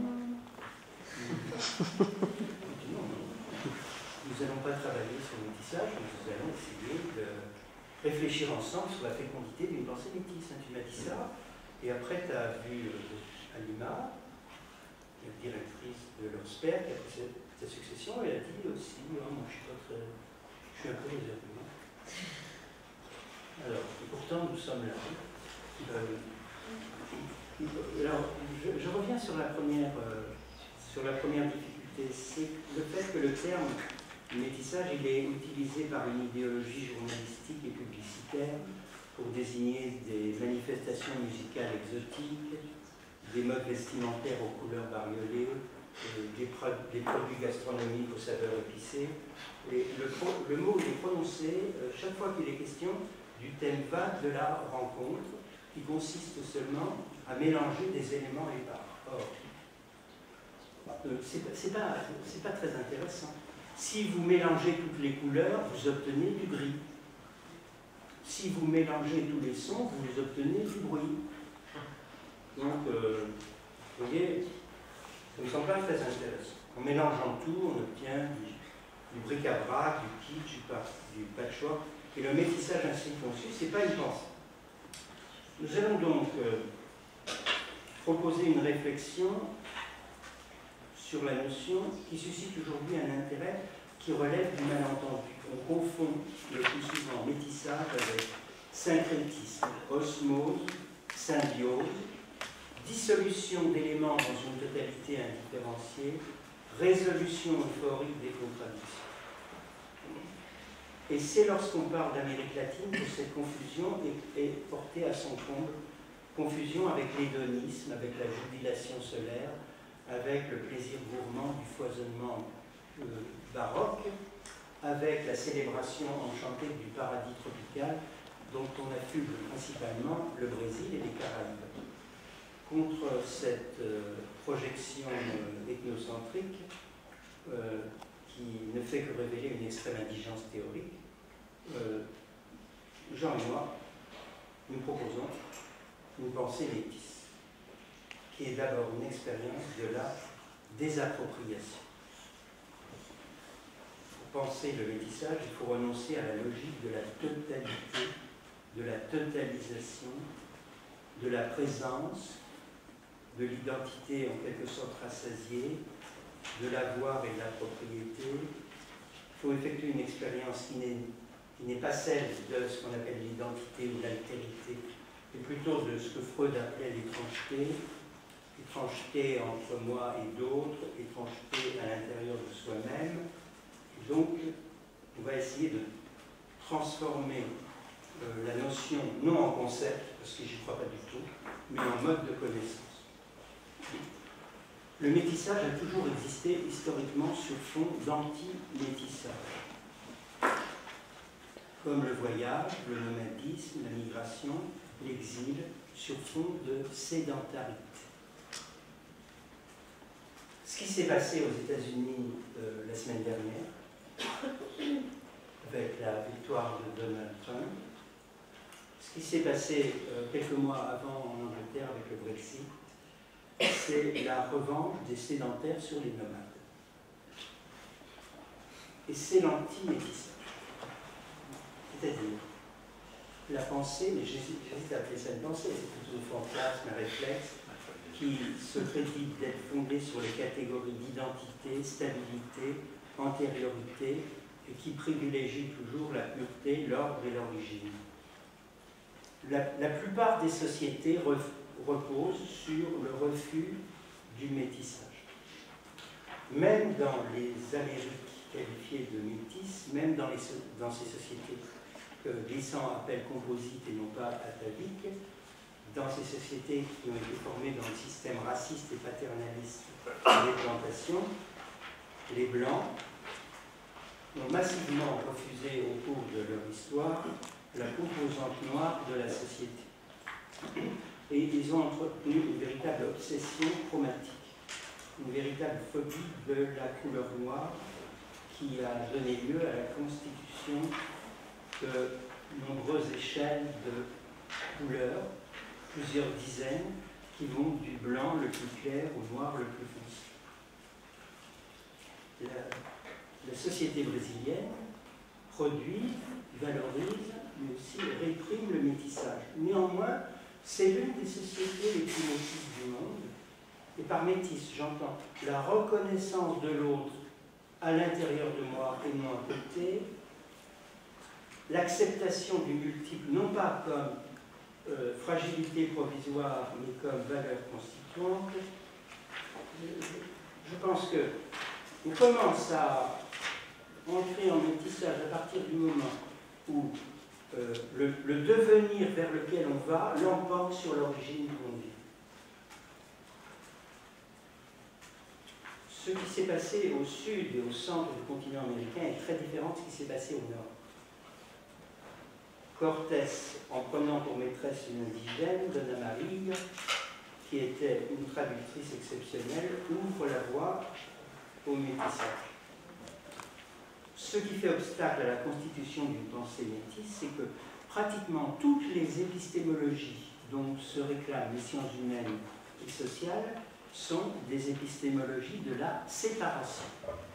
Dit, non, non. Nous n'allons pas travailler sur le métissage, nous allons essayer de réfléchir ensemble sur la fécondité d'une pensée métisse. Tu m'as dit ça, et après tu as vu euh, Alima, la directrice de l'Osper, qui a pris sa succession, elle a dit aussi, oh, moi je suis pas très, je suis un peu réservé. Alors, et pourtant nous sommes là. Euh, alors, je, je reviens sur la première, euh, sur la première difficulté, c'est le fait que le terme le métissage, il est utilisé par une idéologie journalistique et publicitaire pour désigner des manifestations musicales exotiques, des modes vestimentaires aux couleurs bariolées, des, pro des produits gastronomiques aux saveurs épicées. Et le, le mot est prononcé chaque fois qu'il est question du thème vague de la rencontre, qui consiste seulement à mélanger des éléments épars. Or, euh, c'est pas, pas très intéressant. Si vous mélangez toutes les couleurs, vous obtenez du gris. Si vous mélangez tous les sons, vous obtenez du bruit. Donc, euh, vous voyez, ça ne me semble pas très intéressant. En mélangeant tout, on obtient du, du bric-à-brac, du kitsch, du, du patchwork. Et le métissage ainsi conçu, ce n'est pas une pensée. Nous allons donc euh, proposer une réflexion sur la notion qui suscite aujourd'hui un intérêt qui relève du malentendu. On confond le plus souvent métissage avec syncrétisme, osmose, symbiose, dissolution d'éléments dans une totalité indifférenciée, résolution euphorique des contradictions. Et c'est lorsqu'on parle d'Amérique latine que cette confusion est, est portée à son comble. Confusion avec l'hédonisme, avec la jubilation solaire, avec le plaisir gourmand du foisonnement euh, baroque, avec la célébration enchantée du paradis tropical dont on affuble principalement le Brésil et les Caraïbes. Contre cette euh, projection euh, ethnocentrique euh, qui ne fait que révéler une extrême indigence théorique, euh, Jean et moi, nous proposons une pensée métisse, qui est d'abord une expérience de la désappropriation. Pour penser le métissage, il faut renoncer à la logique de la totalité, de la totalisation, de la présence, de l'identité en quelque sorte rassasiée, de l'avoir et de la propriété. Il faut effectuer une expérience qui n'est, qui n'est pas celle de ce qu'on appelle l'identité ou l'altérité, mais plutôt de ce que Freud appelait l'étrangeté, étrangeté entre moi et d'autres, étrangeté à l'intérieur de soi-même. Et donc, on va essayer de transformer euh, la notion, non en concept, parce que j'y crois pas du tout, mais en mode de connaissance. Le métissage a toujours existé historiquement sur fond d'anti-métissage, comme le voyage, le nomadisme, la migration, l'exil, sur fond de sédentarité. Ce qui s'est passé aux États-Unis euh, la semaine dernière, avec la victoire de Donald Trump, ce qui s'est passé euh, quelques mois avant en Angleterre avec le Brexit, c'est la revanche des sédentaires sur les nomades. Et c'est l'anti-métissage. C'est-à-dire, la pensée, mais j'hésite à appeler ça une pensée, c'est plutôt un fantasme, un réflexe, qui se crédite d'être fondé sur les catégories d'identité, stabilité, antériorité, et qui privilégie toujours la pureté, l'ordre et l'origine. La, la plupart des sociétés ref, reposent sur le refus du métissage. Même dans les Amériques qualifiées de métisses, même dans, les, dans ces sociétés que Glissant appelle composites et non pas ataviques, dans ces sociétés qui ont été formées dans le système raciste et paternaliste des plantations, les Blancs ont massivement refusé au cours de leur histoire la composante noire de la société. Et ils ont entretenu une véritable obsession chromatique, une véritable phobie de la couleur noire qui a donné lieu à la constitution de nombreuses échelles de couleurs, plusieurs dizaines, qui vont du blanc le plus clair au noir le plus foncé. La, la société brésilienne produit, valorise, mais aussi réprime le métissage. Néanmoins, c'est l'une des sociétés les plus métisses du monde. Et par métisse, j'entends la reconnaissance de l'autre à l'intérieur de moi et non à côté, l'acceptation du multiple, non pas comme euh, fragilité provisoire, mais comme valeur constituante. Je, je pense qu'on commence à entrer en métissage à partir du moment où euh, le, le devenir vers lequel on va l'emporte sur l'origine d'où on vit. Ce qui s'est passé au sud et au centre du continent américain est très différent de ce qui s'est passé au nord. Cortés, en prenant pour maîtresse une indigène, Dona Maria, qui était une traductrice exceptionnelle, ouvre la voie au métissage. Ce qui fait obstacle à la constitution d'une pensée métisse, c'est que pratiquement toutes les épistémologies dont se réclament les sciences humaines et sociales sont des épistémologies de la séparation.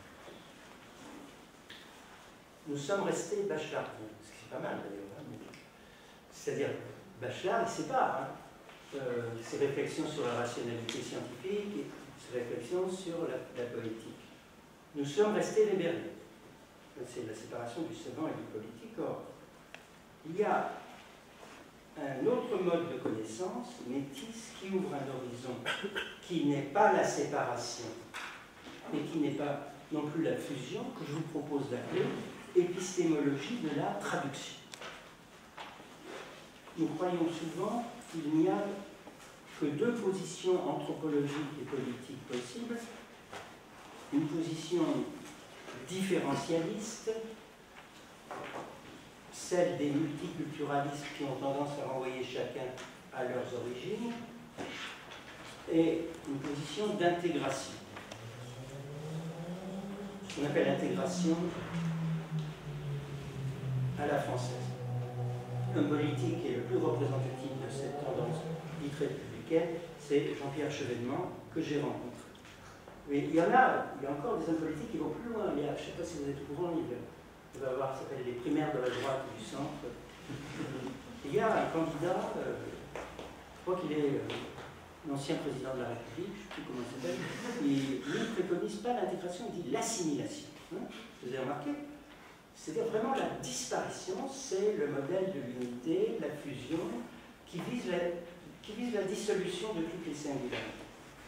Nous sommes restés bachelardiens, ce qui est pas mal d'ailleurs. Hein, c'est-à-dire, Bachelard, il sépare hein, euh, ses réflexions sur la rationalité scientifique et ses réflexions sur la, la poétique. Nous sommes restés libérés. C'est la séparation du savant et du politique. Or, il y a un autre mode de connaissance, métisse, qui ouvre un horizon qui n'est pas la séparation, mais qui n'est pas non plus la fusion, que je vous propose d'appeler épistémologie de la traduction. Nous croyons souvent qu'il n'y a que deux positions anthropologiques et politiques possibles, une position différentialiste, celle des multiculturalistes qui ont tendance à renvoyer chacun à leurs origines, et une position d'intégration. Ce qu'on appelle l'intégration à la française. Un politique qui est le plus représentatif de cette tendance dite républicaine, c'est Jean-Pierre Chevènement, que j'ai rencontré. Mais il y en a, il y a encore des hommes politiques qui vont plus loin. Il y a, je ne sais pas si vous êtes au courant, il va y avoir, ça s'appelle les primaires de la droite et du centre. Il y a un candidat, euh, je crois qu'il est euh, l'ancien président de la République, je ne sais plus comment il s'appelle, il ne préconise pas l'intégration, il dit l'assimilation. Hein, vous avez remarqué? C'est-à-dire vraiment la disparition, c'est le modèle de l'unité, la fusion, qui vise la, qui vise la dissolution de toutes les singularités.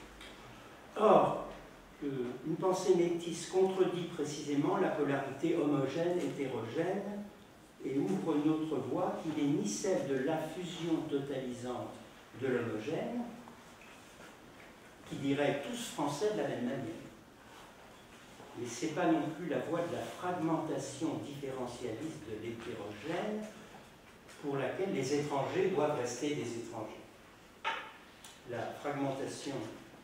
Or, euh, une pensée métisse contredit précisément la polarité homogène-hétérogène et ouvre une autre voie qui n'est ni celle de la fusion totalisante de l'homogène, qui dirait tous français de la même manière. Mais ce n'est pas non plus la voie de la fragmentation différentialiste de l'hétérogène pour laquelle les étrangers doivent rester des étrangers. La fragmentation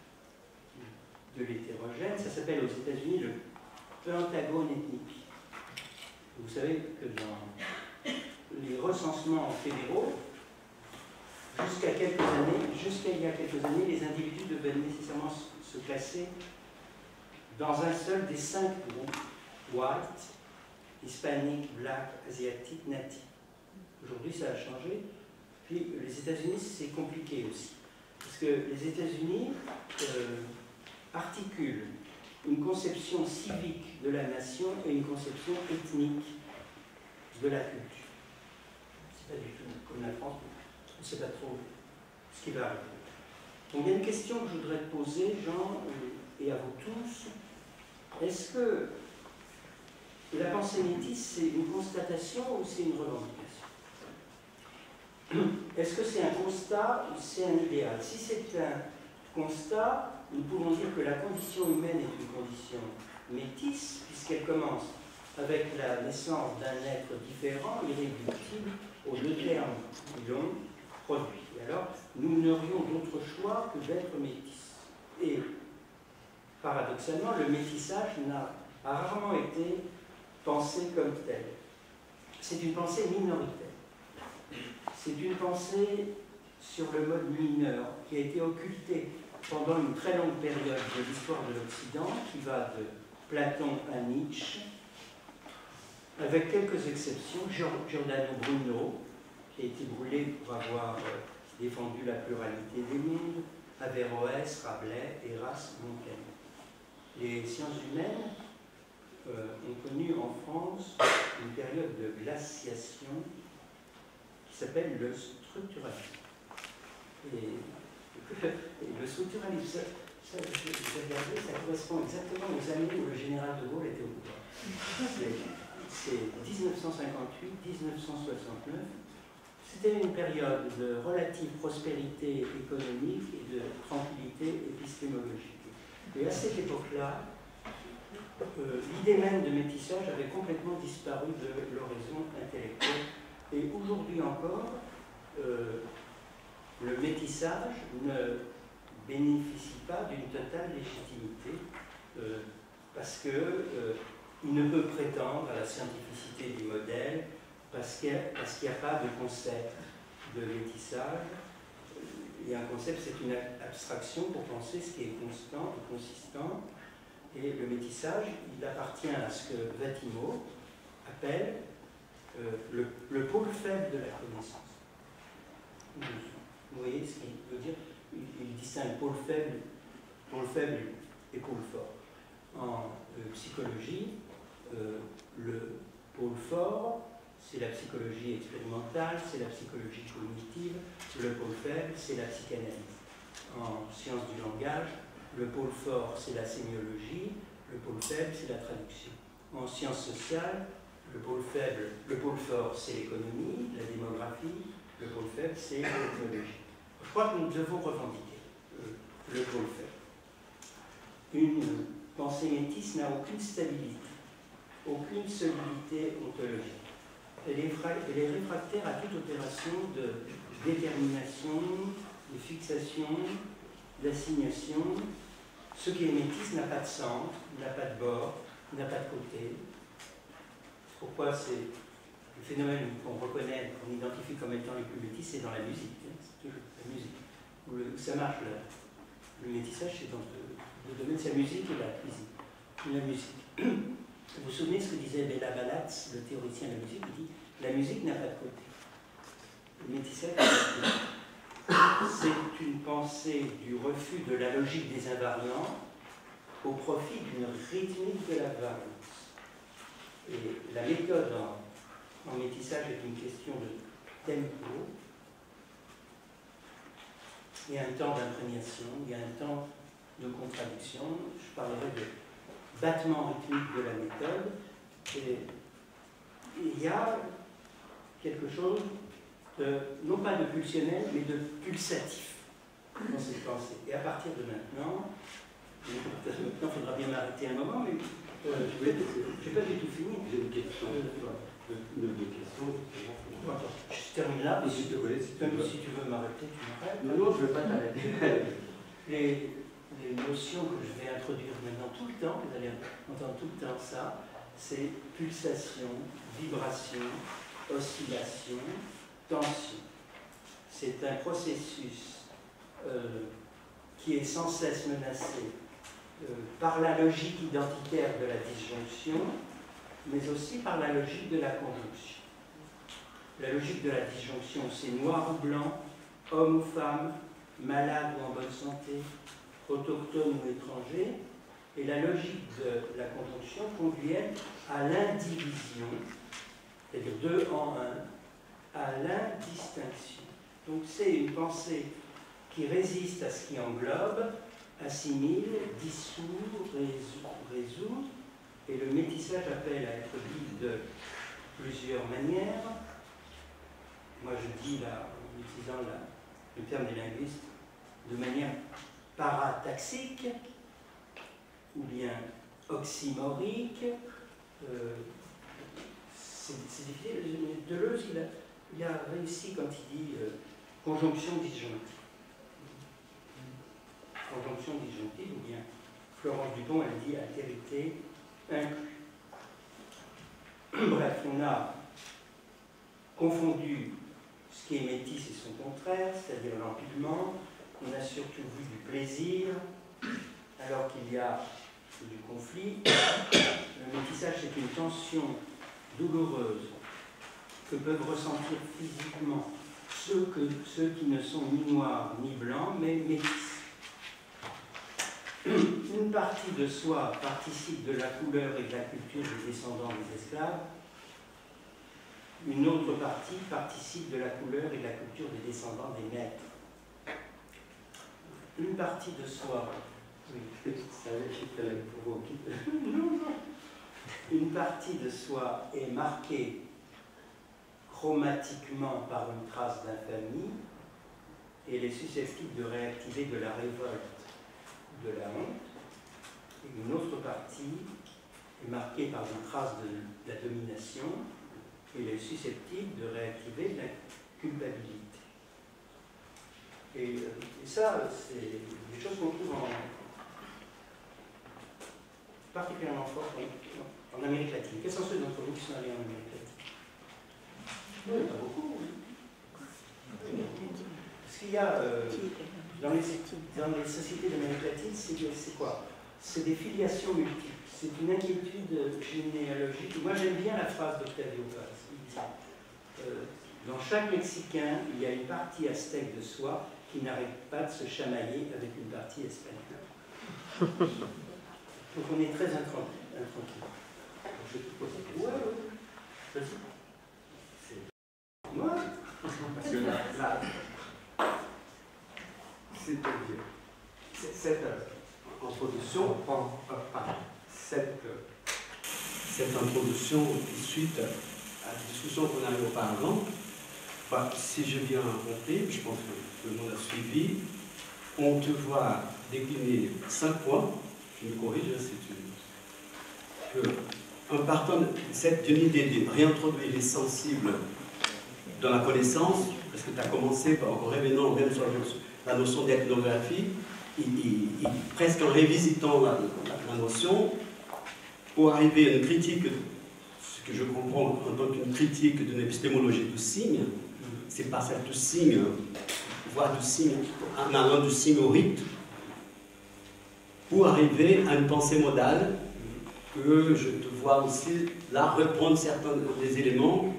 de l'hétérogène, ça s'appelle aux États-Unis le pentagone ethnique. Vous savez que dans les recensements fédéraux, jusqu'à quelques années, jusqu'à il y a quelques années, les individus devaient nécessairement se classer dans un seul des cinq groupes, white, hispanique, black, asiatique, natif. Aujourd'hui, ça a changé. Puis les États-Unis, c'est compliqué aussi. Parce que les États-Unis euh, articulent une conception civique de la nation et une conception ethnique de la culture. C'est pas du tout comme la France, on ne sait pas trop ce qui va arriver. Donc il y a une question que je voudrais te poser, Jean, et à vous tous. Est-ce que la pensée métisse, c'est une constatation ou c'est une revendication? Est-ce que c'est un constat ou c'est un idéal? Si c'est un constat, nous pouvons dire que la condition humaine est une condition métisse, puisqu'elle commence avec la naissance d'un être différent, irréductible, aux deux termes qui l'ont produit. Et alors, nous n'aurions d'autre choix que d'être métis. Et paradoxalement, le métissage n'a a rarement été pensé comme tel. C'est une pensée minoritaire. C'est une pensée sur le mode mineur qui a été occultée pendant une très longue période de l'histoire de l'Occident, qui va de Platon à Nietzsche, avec quelques exceptions. Giordano Bruno, qui a été brûlé pour avoir défendu la pluralité des mondes, Averroès, Rabelais, Erasme, Montaigne. Les sciences humaines euh, ont connu en France une période de glaciation qui s'appelle le structuralisme. Et, et le structuralisme, ça, ça, je, je regardais, ça correspond exactement aux années où le général de Gaulle était au pouvoir. C'est mille neuf cent cinquante-huit à mille neuf cent soixante-neuf. C'était une période de relative prospérité économique et de tranquillité épistémologique. Et à cette époque-là, euh, l'idée même de métissage avait complètement disparu de l'horizon intellectuel. Et aujourd'hui encore, euh, le métissage ne bénéficie pas d'une totale légitimité euh, parce qu'il euh, ne peut prétendre à la scientificité du modèle, parce qu'il n'y a, a pas de concept de métissage. Et un concept, c'est une abstraction pour penser ce qui est constant et consistant. Et le métissage, il appartient à ce que Vatimo appelle euh, le, le pôle faible de la connaissance. Vous voyez ce qu'il veut dire? Il, il distingue pôle faible, pôle faible et pôle fort. En euh, psychologie, euh, le pôle fort, c'est la psychologie expérimentale, c'est la psychologie cognitive. Le pôle faible, c'est la psychanalyse. En sciences du langage, le pôle fort, c'est la sémiologie. Le pôle faible, c'est la traduction. En sciences sociales, le pôle faible, le pôle fort, c'est l'économie, la démographie, le pôle faible, c'est l'ethnologie. Je crois que nous devons revendiquer euh, le pôle faible. Une pensée métisse n'a aucune stabilité, aucune solidité ontologique. Elle est, elle est réfractaire à toute opération de détermination, de fixation, d'assignation. Ce qui est métis n'a pas de centre, n'a pas de bord, n'a pas de côté. Pourquoi c'est le phénomène qu'on reconnaît, qu'on identifie comme étant le plus métis, c'est dans la musique. C'est toujours la musique. Où, le, où ça marche, là. Le métissage, c'est dans le, le domaine de la musique et la cuisine. La musique. Vous vous souvenez ce que disait Béla Balatz, le théoricien de la musique? Il dit la musique n'a pas de côté. Le métissage n'a pas de côté. C'est une pensée du refus de la logique des invariants au profit d'une rythmique de la variance. Et la méthode en, en métissage est une question de tempo. Il y a un temps d'imprégnation, il y a un temps de contradiction. Je parlerai de battement rythmique de la méthode. Et il y a quelque chose de, non pas de pulsionnel, mais de pulsatif dans cette pensée. Et à partir de maintenant, maintenant il faudra bien m'arrêter un moment, mais euh, je n'ai pas du tout fini. J'ai une question. Une de mes questions. Je termine là, mais si, Même si tu veux m'arrêter, tu m'arrêtes. Non, non, je ne veux pas t'arrêter. les, les notions que je vais introduire maintenant tout le temps, vous allez entendre tout le temps ça, c'est pulsation, vibration, oscillation, tension. C'est un processus euh, qui est sans cesse menacé euh, par la logique identitaire de la disjonction, mais aussi par la logique de la conjonction. La logique de la disjonction, c'est noir ou blanc, homme ou femme, malade ou en bonne santé, autochtone ou étranger, et la logique de la conjonction conduit à l'indivision, c'est-à-dire deux en un, à l'indistinction. Donc c'est une pensée qui résiste à ce qui englobe, assimile, dissout, résout, résout, et le métissage appelle à être dit de plusieurs manières. Moi je dis là, en utilisant la, le terme des linguistes, de manière parataxique, ou bien oxymorique. Euh, c'est difficile. Deleuze, il a, il a réussi quand il dit euh, conjonction disjonctive. Conjonction disjonctive, ou bien Florence Dupont, elle dit altérité inclus. Bref, on a confondu ce qui est métis et son contraire, c'est-à-dire l'empilement. On a surtout vu du plaisir, alors qu'il y a du conflit. Le métissage, c'est une tension douloureuse que peuvent ressentir physiquement ceux, que, ceux qui ne sont ni noirs ni blancs, mais métis. Une partie de soi participe de la couleur et de la culture des descendants des esclaves. Une autre partie participe de la couleur et de la culture des descendants des maîtres. Une partie de soi, oui, tu savais, je te l'ai provoqué. Non, non. Une partie de soi est marquée chromatiquement par une trace d'infamie et elle est susceptible de réactiver de la révolte, de la honte. Et une autre partie est marquée par une trace de la domination et elle est susceptible de réactiver la culpabilité. Et, et ça, c'est des choses qu'on trouve en, particulièrement fort en, en Amérique latine. Quels sont ceux d'entre vous qui sont allés en Amérique latine? Oui, pas beaucoup. Oui. Parce qu'il y a, euh, dans, les, dans les sociétés d'Amérique latine, c'est quoi? C'est des filiations multiples. C'est une inquiétude généalogique. Moi, j'aime bien la phrase d'Octavio Paz. Il dit, euh, dans chaque Mexicain, il y a une partie aztèque de soi qui n'arrête pas de se chamailler avec une partie espagnole. Donc on est très intranquille. Je te pose la question. Ouais, ouais. C'est moi. Parce que là, là c'est-à-dire, cette euh, introduction prend euh, cette, euh, cette introduction qui suite à la discussion qu'on a eue auparavant. Bah, si je viens raconter, je pense que tout le monde a suivi, on te voit décliner cinq points, je me corrige, c'est une... que, en partant d'une idée de réintroduire les sensibles dans la connaissance, parce que tu as commencé par, en revenant même sur la notion d'ethnographie, et, et, et presque en révisitant la, la, la notion, pour arriver à une critique, ce que je comprends en tant qu'une critique d'une épistémologie du signe, c'est pas celle du signe, voire du signe, en allant du signe au rite, pour arriver à une pensée modale, que je te vois aussi là reprendre certains des éléments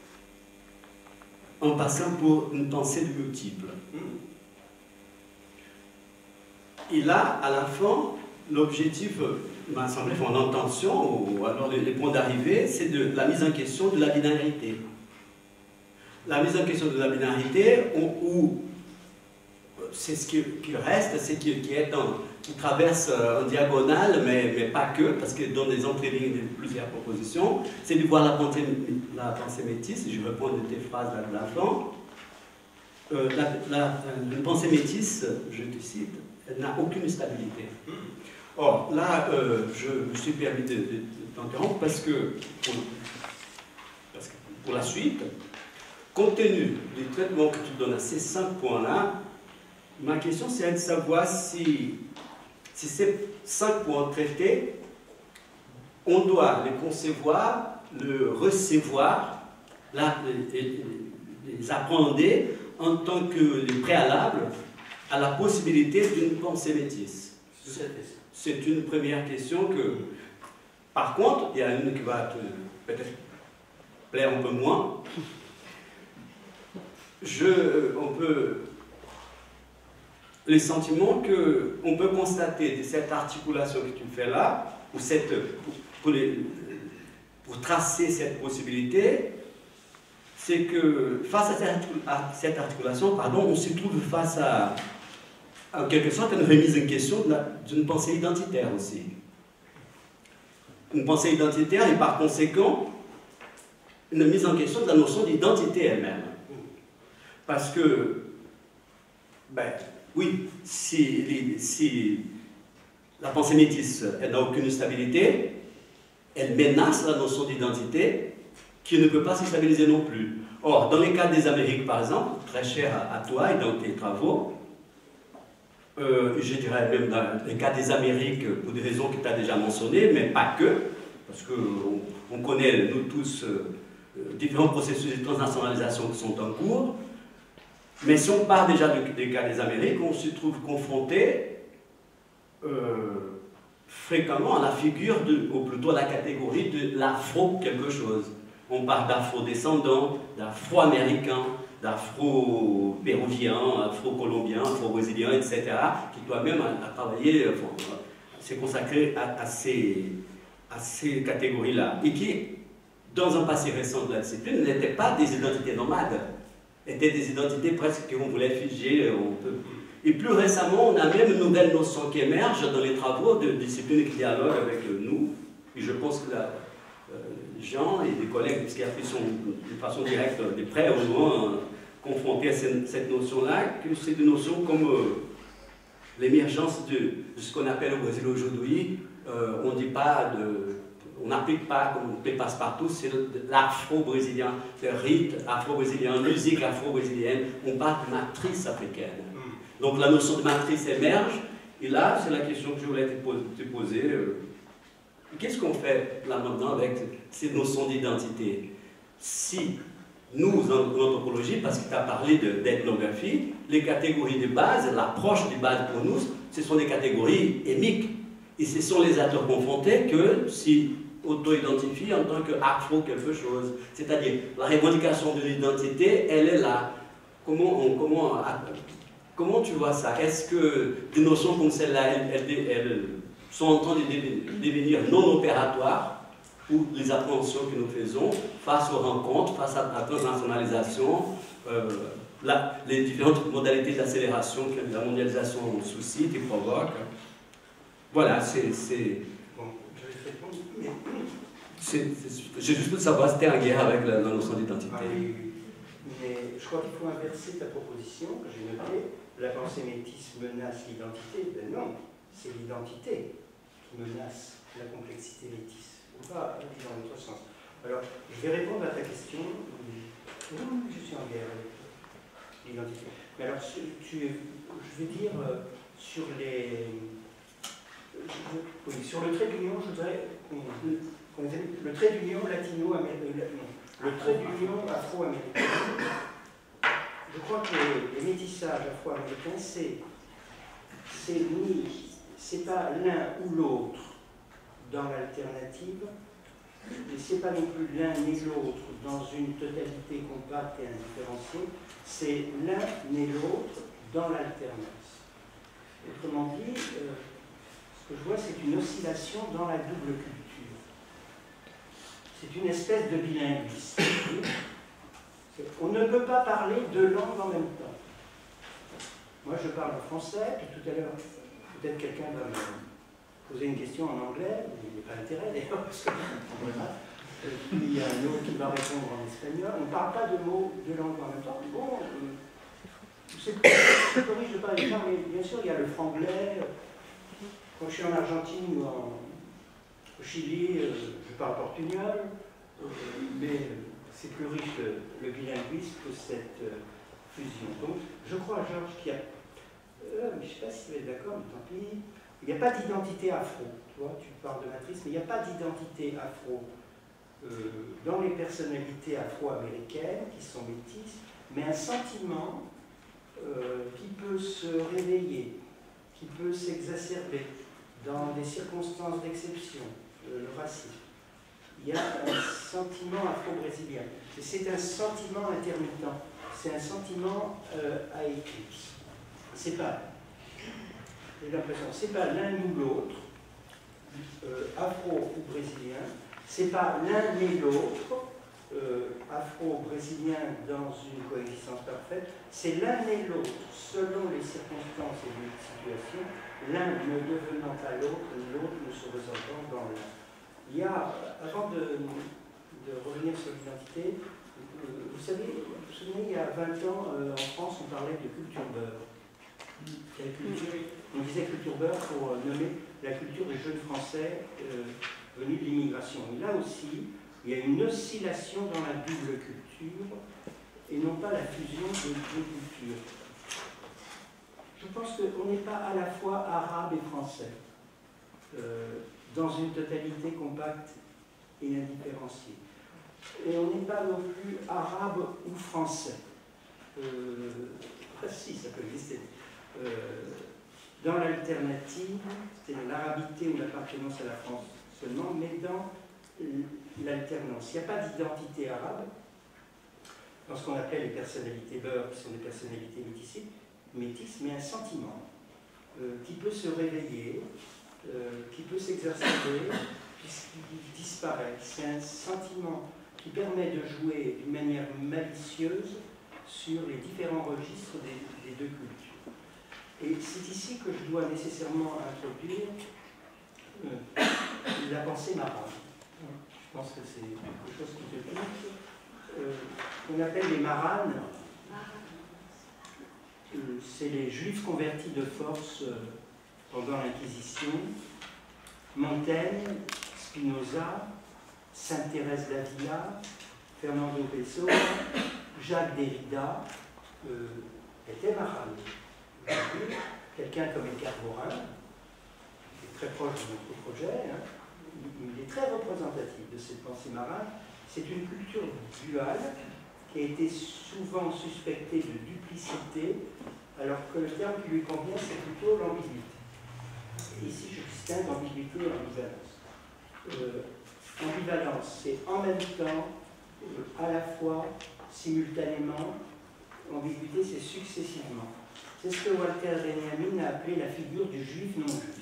en passant pour une pensée du multiple. Et là, à la fin, l'objectif m'a semblé, mon intention, ou alors les, les points d'arrivée, c'est de la mise en question de la binarité. La mise en question de la binarité, où c'est ce qui, qui reste, c'est qui, qui, est en, qui traverse en diagonale, mais, mais pas que, parce que dans les entrées-lignes de plusieurs propositions, c'est de voir la pensée, la pensée métisse, je reprends de tes phrases là de la fin. Euh, la, la, une pensée métisse, je te cite, elle n'a aucune stabilité. Or, là, euh, je me suis permis de, de, de t'interrompre parce que, pour, parce que pour la suite, compte tenu du traitement que tu donnes à ces cinq points-là, ma question c'est de savoir si, si ces cinq points traités, on doit les concevoir, le recevoir, la, les, les appréhender en tant que les préalables à la possibilité d'une pensée métisse. C'est une première question que... Par contre, il y a une qui va peut-être plaire un peu moins. Je, on peut... Les sentiments qu'on peut constater de cette articulation que tu fais là, ou cette, pour, pour, les, pour tracer cette possibilité, c'est que face à cette, à cette articulation, pardon, on se trouve face à, en quelque sorte, une remise en question d'une pensée identitaire aussi. Une pensée identitaire et par conséquent, une mise en question de la notion d'identité elle-même. Parce que, ben, oui, si, si la pensée métisse n'a aucune stabilité, elle menace la notion d'identité qui ne peut pas se stabiliser non plus. Or, dans les cas des Amériques, par exemple, très cher à, à toi et dans tes travaux, euh, je dirais même dans les cas des Amériques, pour des raisons que tu as déjà mentionnées, mais pas que, parce qu'on on connaît, nous tous, euh, différents processus de transnationalisation qui sont en cours. Mais si on part déjà des cas des Amériques, on se trouve confronté euh, fréquemment à la figure, de, ou plutôt à la catégorie de l'afro quelque chose. On parle d'afro-descendants, d'afro-américains, d'afro-péruviens, afro-colombiens, afro-brésiliens, et cetera, qui toi-même a, a travaillé, enfin, s'est consacré à, à ces, à ces catégories-là, et qui, dans un passé récent de la discipline, n'étaient pas des identités nomades, étaient des identités presque qu'on voulait figer. On peut... Et plus récemment, on a même une nouvelle notion qui émerge dans les travaux de disciplines qui dialoguent avec nous. Et je pense que là, euh, Jean et des collègues psychiatres sont de façon directe, de près ou loin, euh, confrontés à cette, cette notion-là, que c'est des notions comme euh, l'émergence de, de ce qu'on appelle au Brésil aujourd'hui, euh, on ne dit pas de... On n'applique pas comme les passe-partout, c'est l'afro-brésilien, le rite afro-brésilien, musique afro-brésilienne, on parle de matrice africaine. Donc la notion de matrice émerge, et là, c'est la question que je voulais te poser. Qu'est-ce qu'on fait là maintenant avec ces notions d'identité? Si nous, en anthropologie, parce que tu as parlé d'ethnographie, les catégories de base, l'approche de base pour nous, ce sont des catégories émiques. Et ce sont les acteurs confrontés que si auto-identifient en tant qu'afro quelque chose. C'est-à-dire, la revendication de l'identité, elle est là. Comment, on, comment, comment tu vois ça? Est-ce que des notions comme celle-là, elles, elles, elles sont en train de devenir non opératoires pour les appréhensions que nous faisons face aux rencontres, face à la transnationalisation, euh, la, les différentes modalités d'accélération que la mondialisation suscite et provoque? Voilà, c'est... Bon, je vais te répondre, mais C'est juste de savoir si c'était en guerre avec la, la notion d'identité. Ah, oui, oui. Mais je crois qu'il faut inverser ta proposition que j'ai notée. La pensée métisse menace l'identité. Ben non, c'est l'identité qui menace la complexité métisse. Ou pas aller dans l'autre sens. Alors, je vais répondre à ta question. Oui, je suis en guerre avec l'identité. Mais alors, tu, je vais dire euh, sur les. Oui, sur le trait d'union, je voudrais. Le trait d'union latino-américain. Le trait d'union afro-américain. Je crois que les, les métissages afro-américains, c'est ni. C'est pas l'un ou l'autre dans l'alternative, et c'est pas non plus l'un ni l'autre dans une totalité compacte et indifférenciée, c'est l'un et l'autre dans l'alternance. Autrement dit, euh, ce que je vois, c'est une oscillation dans la double culture. C'est une espèce de bilinguisme. On ne peut pas parler deux langues en même temps. Moi, je parle français, puis tout à l'heure, peut-être quelqu'un va me poser une question en anglais, il n'y a pas d'intérêt d'ailleurs, parce que je ne comprendrai pas. Puis il y a un autre qui va répondre en espagnol. On ne parle pas de mots, de langues en même temps. Bon, euh, c'est plus riche de parler de ça, mais bien sûr, il y a le franglais. Quand je suis en Argentine ou en, au Chili, euh, je parle portugnol, euh, mais c'est plus riche le, le bilinguisme que cette euh, fusion. Donc, je crois, Georges, qu'il y a. Euh, je ne sais pas si vous êtes d'accord, mais tant pis. Il n'y a pas d'identité afro. Tu vois, tu parles de matrice, mais il n'y a pas d'identité afro euh, dans les personnalités afro-américaines qui sont métisses, mais un sentiment euh, qui peut se réveiller, qui peut s'exacerber dans des circonstances d'exception, euh, le racisme. Il y a un sentiment afro-brésilien. Et c'est un sentiment intermittent. C'est un sentiment euh, à éclipse. C'est pas, j'ai l'impression, c'est pas l'un ou l'autre, euh, afro ou brésilien. C'est pas l'un ni l'autre, euh, afro-brésilien dans une coexistence parfaite. C'est l'un et l'autre, selon les circonstances et les situations, l'un ne devenant pas l'autre, l'autre ne se ressentant dans l'un. Il y a, avant de, de revenir sur l'identité, vous savez, vous vous souvenez, il y a vingt ans, euh, en France, on parlait de culture beurre. La culture, on disait culture beurre pour euh, nommer la culture des jeunes Français euh, venus de l'immigration. Et là aussi, il y a une oscillation dans la double culture et non pas la fusion de deux cultures. Je pense qu'on n'est pas à la fois arabe et français. Euh, dans une totalité compacte et indifférenciée. Et on n'est pas non plus arabe ou français. Euh, ah si, ça peut exister. Euh, dans l'alternative, c'est l'arabité ou l'appartenance à la France seulement, mais dans l'alternance. Il n'y a pas d'identité arabe dans ce qu'on appelle les personnalités beurre, qui sont des personnalités métisses, mais un sentiment euh, qui peut se réveiller, Euh, qui peut s'exercer puisqu'il disparaît. C'est un sentiment qui permet de jouer d'une manière malicieuse sur les différents registres des, des deux cultures. Et c'est ici que je dois nécessairement introduire euh, la pensée marane. Je pense que c'est quelque chose qui te touche. Euh, on appelle les maranes, euh, c'est les juifs convertis de force euh, pendant l'Inquisition. Montaigne, Spinoza, Sainte Thérèse d'Avila, Fernando Pessoa, Jacques Derrida euh, étaient marans. Quelqu'un comme Edgar Morin, qui est très proche de notre projet, hein, il est très représentatif de cette pensée marane. C'est une culture duale qui a été souvent suspectée de duplicité, alors que le terme qui lui convient, c'est plutôt l'ambiguïté. Ici, je distingue ambiguïté et ambivalence. Euh, ambivalence, c'est en même temps, euh, à la fois, simultanément. Ambiguïté, c'est successivement. C'est ce que Walter Benjamin a appelé la figure du juif non-juif.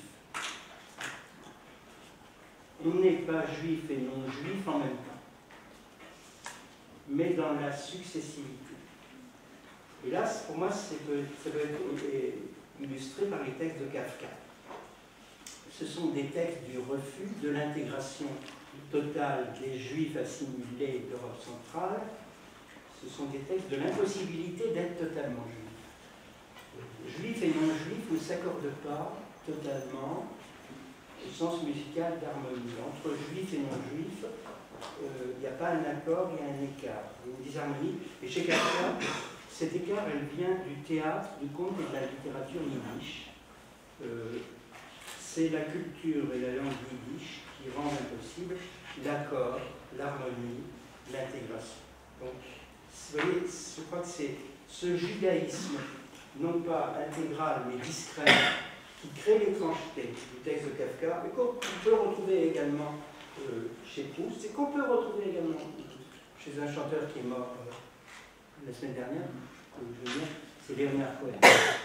On n'est pas juif et non-juif en même temps, mais dans la successivité. Et là, pour moi, ça peut être illustré par les textes de Kafka. Ce sont des textes du refus de l'intégration totale des Juifs assimilés d'Europe centrale, ce sont des textes de l'impossibilité d'être totalement juifs. Juifs et non-juifs ne s'accordent pas totalement au sens musical d'harmonie. Entre juifs et non-juifs, il n'y a pas un accord, il y a un écart, une disharmonie. Et chez Kafka, cet écart, elle vient du théâtre, du conte et de la littérature yiddish. Euh, C'est la culture et la langue yiddish qui rendent impossible l'accord, l'harmonie, l'intégration. Donc, vous voyez, je crois que c'est ce judaïsme, non pas intégral mais discret, qui crée l'étrangeté du texte de Kafka, et qu'on peut retrouver également euh, chez Proust, et qu'on peut retrouver également chez un chanteur qui est mort euh, la semaine dernière, je veux dire, c'est Leonard Cohen.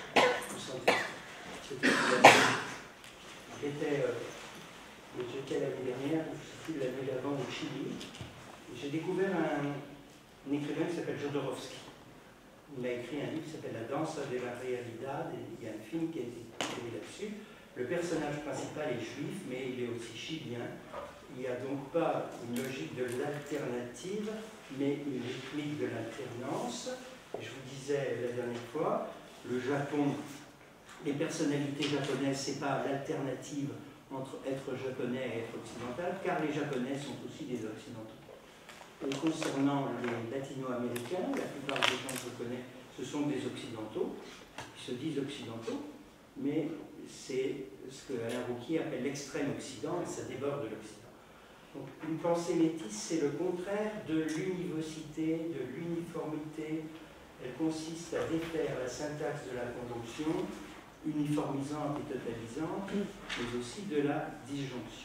J'étais euh, l'année dernière, je suis l'année d'avant au Chili, et j'ai découvert un, un écrivain qui s'appelle Jodorowsky. Il a écrit un livre qui s'appelle La danse de la realidad, et il y a un film qui a été créé là-dessus. Le personnage principal est juif, mais il est aussi chilien. Il n'y a donc pas une logique de l'alternative, mais une rythmique de l'alternance. Et je vous disais la dernière fois, le Japon, les personnalités japonaises, ce n'est pas l'alternative entre être japonais et être occidental, car les japonais sont aussi des occidentaux. Et concernant les latino-américains, la plupart des gens que je connais, ce sont des occidentaux, qui se disent occidentaux, mais c'est ce que Alain Rouquier appelle l'extrême occident, et ça déborde de l'occident. Donc une pensée métisse, c'est le contraire de l'univocité, de l'uniformité. Elle consiste à défaire la syntaxe de la conjonction, uniformisante et totalisante, mais aussi de la disjonction.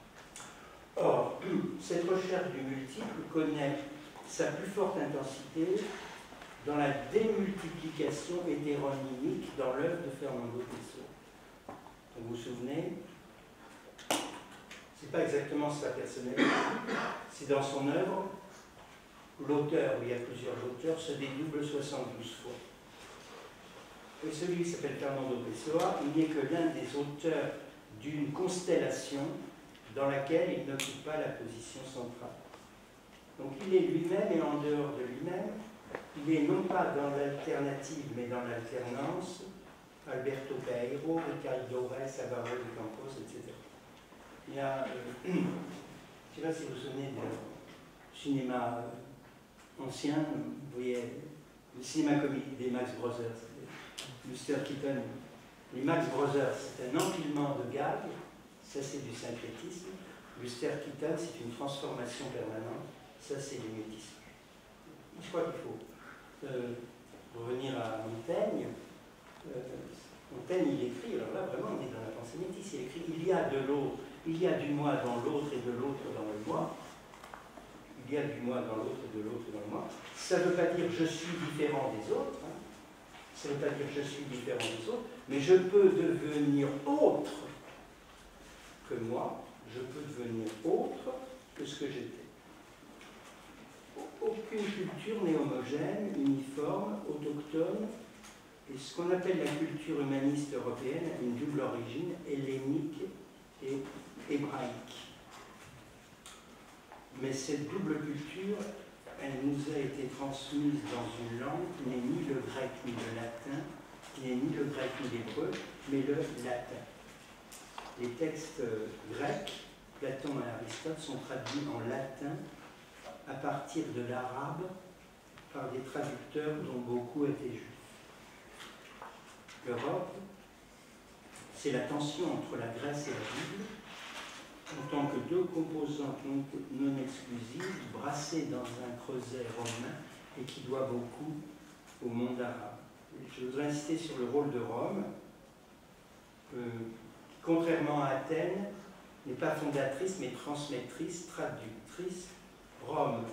Or, cette recherche du multiple connaît sa plus forte intensité dans la démultiplication hétéronymique dans l'œuvre de Fernando Pessoa. Vous vous souvenez, c'est pas exactement sa personnalité, c'est dans son œuvre, l'auteur, où il y a plusieurs auteurs, se dédouble soixante-douze fois. Et celui qui s'appelle Fernando Pessoa, il n'est que l'un des auteurs d'une constellation dans laquelle il n'occupe pas la position centrale. Donc il est lui-même et en dehors de lui-même, il est non pas dans l'alternative mais dans l'alternance, Alberto Cairo, Ricardo Reis, Alvaro de Campos, et cetera. Il y a, euh, je ne sais pas si vous vous souvenez du cinéma ancien, vous voyez, le cinéma comique des Max Brothers, Buster Keaton. Les Max Brothers, c'est un empilement de gags, ça c'est du syncrétisme. Buster Keaton, c'est une transformation permanente, ça c'est du métisme. Je crois qu'il faut euh, revenir à Montaigne. Euh, Montaigne, il écrit, alors là vraiment on est dans la pensée métisse, il écrit il y a de l'eau, il y a du moi dans l'autre et de l'autre dans le moi. Il y a du moi dans l'autre et de l'autre dans le moi. Ça ne veut pas dire je suis différent des autres, hein. Ça ne veut pas dire je suis différent des autres, mais je peux devenir autre que moi, je peux devenir autre que ce que j'étais. Aucune culture n'est homogène, uniforme, autochtone, et ce qu'on appelle la culture humaniste européenne a une double origine, hellénique et hébraïque. Mais cette double culture, elle nous a été transmise dans une langue qui n'est ni le grec ni le latin, qui n'est ni le grec ni l'hébreu, mais le latin. Les textes grecs, Platon et Aristote, sont traduits en latin à partir de l'arabe par des traducteurs dont beaucoup étaient juifs. L'Europe, c'est la tension entre la Grèce et la Bible, en tant que deux composantes non, non exclusives, brassées dans un creuset romain et qui doit beaucoup au monde arabe. Je voudrais insister sur le rôle de Rome, euh, qui, contrairement à Athènes, n'est pas fondatrice, mais transmettrice, traductrice. Rome,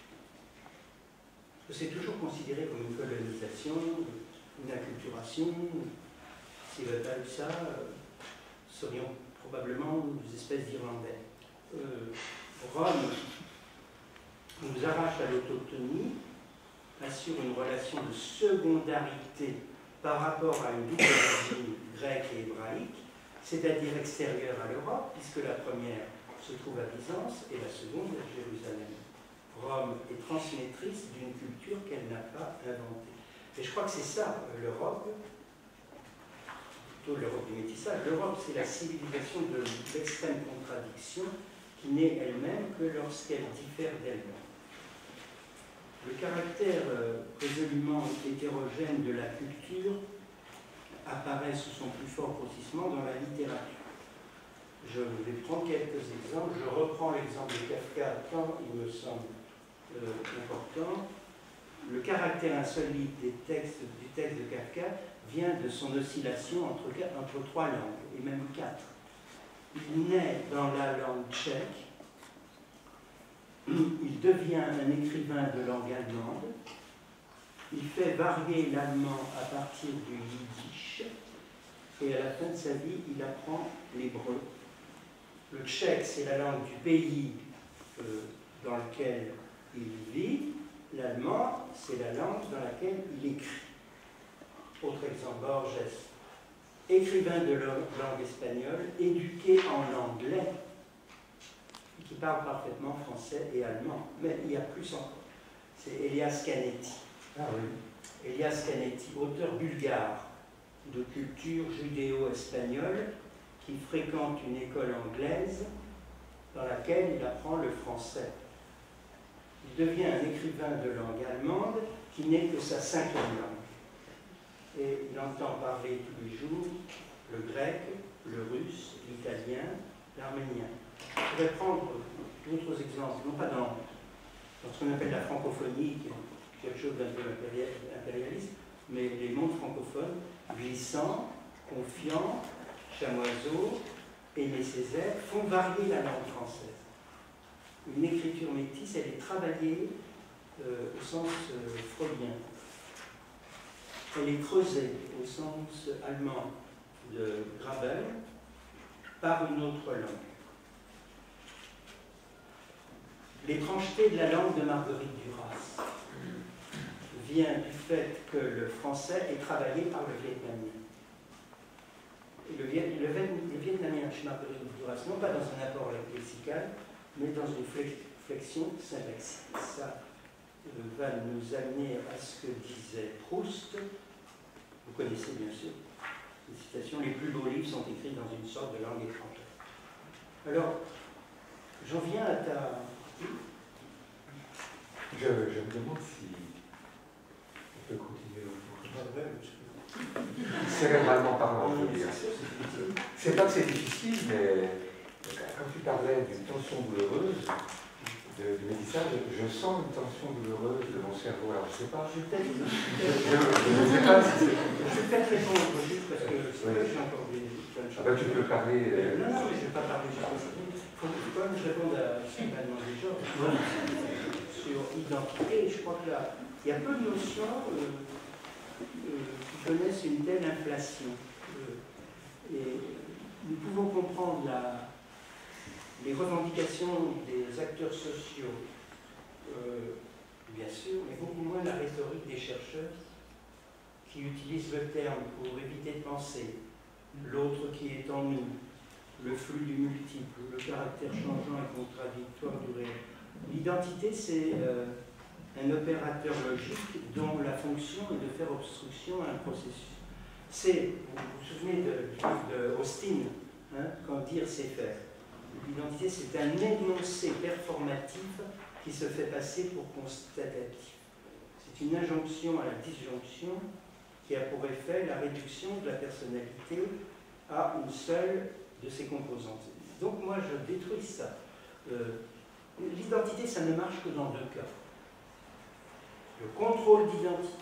c'est toujours considéré comme une colonisation, une acculturation. S'il n'y avait pas eu ça, euh, serions probablement des espèces d'Irlandais. Euh, Rome nous arrache à l'autochtonie, assure une relation de secondarité par rapport à une double origine grecque et hébraïque, c'est-à-dire extérieure à l'Europe, puisque la première se trouve à Byzance et la seconde à Jérusalem. Rome est transmettrice d'une culture qu'elle n'a pas inventée. Et je crois que c'est ça, l'Europe, plutôt l'Europe du métissage. L'Europe, c'est la civilisation de l'extrême contradiction qui n'est elle-même que lorsqu'elle diffère d'elle-même. Le caractère euh, résolument hétérogène de la culture apparaît sous son plus fort grossissement dans la littérature. Je vais prendre quelques exemples. Je reprends l'exemple de Kafka, tant il me semble euh, important. Le caractère insolite des textes, du texte de Kafka vient de son oscillation entre, entre trois langues, et même quatre. Il naît dans la langue tchèque, il devient un écrivain de langue allemande, il fait varier l'allemand à partir du yiddish, et à la fin de sa vie, il apprend l'hébreu. Le tchèque, c'est la langue du pays euh, dans lequel il vit. L'allemand, c'est la langue dans laquelle il écrit. Autre exemple, Borges, écrivain de langue espagnole, éduqué en anglais, qui parle parfaitement français et allemand. Mais il y a plus encore. C'est Elias Canetti. Ah oui. Elias Canetti, auteur bulgare de culture judéo-espagnole, qui fréquente une école anglaise dans laquelle il apprend le français. Il devient un écrivain de langue allemande qui n'est que sa cinquième langue. Et il entend parler tous les jours le grec, le russe, l'italien, l'arménien. Je pourrais prendre d'autres exemples, non pas dans, dans ce qu'on appelle la francophonie, qui est quelque chose d'un peu impérialiste, mais les mondes francophones, glissants, confiants, Chamoiseau, Aimé Césaire, font varier la langue française. Une écriture métisse, elle est travaillée euh, au sens euh, freudien. Elle est creusée au sens allemand de Grabel par une autre langue. L'étrangeté de la langue de Marguerite Duras vient du fait que le français est travaillé par le vietnamien. Et le, Viet, le, le vietnamien chez Marguerite Duras, non pas dans un apport lexical, mais dans une flexion syntaxique. Ça euh, va nous amener à ce que disait Proust. Vous connaissez bien sûr les citations, les plus beaux livres sont écrits dans une sorte de langue étrangère. Alors, j'en viens à ta... Je, je me demande si on peut continuer longtemps. Cérébralement parlant, je veux dire. C'est pas que c'est difficile, mais quand tu parlais d'une tension douloureuse, de, de métissage, je sens une tension douloureuse de mon cerveau. Alors, je sais pas. Je vais peut-être je sais pas si c'est. Je vais peut-être répondre juste parce que c'est vrai que j'ai encore des plein de choses. Ah ben, tu peux parler. Euh... Non, non, mais je ne vais pas parler juste de ça. Il faut quand même que je réponde à ce qu'il m'a demandé Georges. Sur identité, je crois que là, il y a peu de notions euh, euh, qui connaissent une telle inflation. Euh, et nous pouvons comprendre la, les revendications des acteurs sociaux, euh, bien sûr, mais beaucoup moins la rhétorique des chercheurs qui utilisent le terme pour éviter de penser, l'autre qui est en nous, le flux du multiple, le caractère changeant et contradictoire du réel. L'identité, c'est euh, un opérateur logique dont la fonction est de faire obstruction à un processus. C'est, vous vous souvenez de, du livre de Austin, hein, quand dire c'est faire. L'identité, c'est un énoncé performatif qui se fait passer pour constatatif. C'est une injonction à la disjonction qui a pour effet la réduction de la personnalité à une seule de ses composantes. Donc moi, je détruis ça. Euh, L'identité, ça ne marche que dans deux cas. Le contrôle d'identité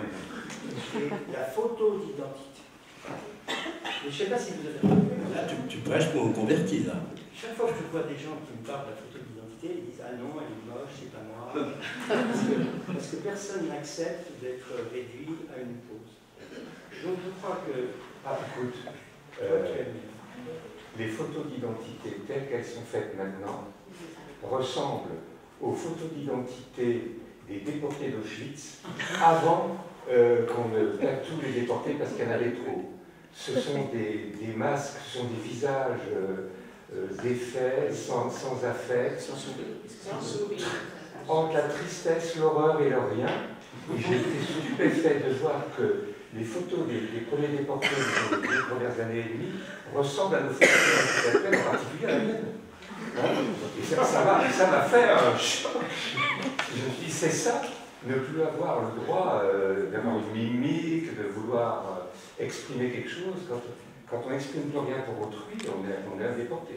et la photo d'identité. Je ne sais pas si vous avez remarqué. Là, tu, tu prêches pour un converti, là. Chaque fois que je vois des gens qui me parlent de la photo d'identité, ils disent « Ah non, elle est moche, c'est pas moi. » parce, que, parce que personne n'accepte d'être réduit à une pose. Donc je crois que... Ah, écoute, euh, les photos d'identité telles qu'elles sont faites maintenant ressemblent aux photos d'identité des déportés d'Auschwitz avant euh, qu'on ne perde tous les déportés parce qu'il y en avait trop. Ce sont des, des masques, ce sont des visages euh, euh, défait, sans, sans affect, Sans sourire. Sans sourire. entre la tristesse, l'horreur et le rien. Et j'ai été stupéfait de voir que les photos des, des premiers déportés des deux premières années et demie ressemblent à nos photos actuelles, en particulier à la mienne. Hein, et ça, ça m'a ça m'a fait un choc. Je me suis dit, c'est ça, ne plus avoir le droit euh, d'avoir une mimique, de vouloir euh, exprimer quelque chose. Quand, quand on n'exprime plus rien pour autrui, on est, on est un déporté.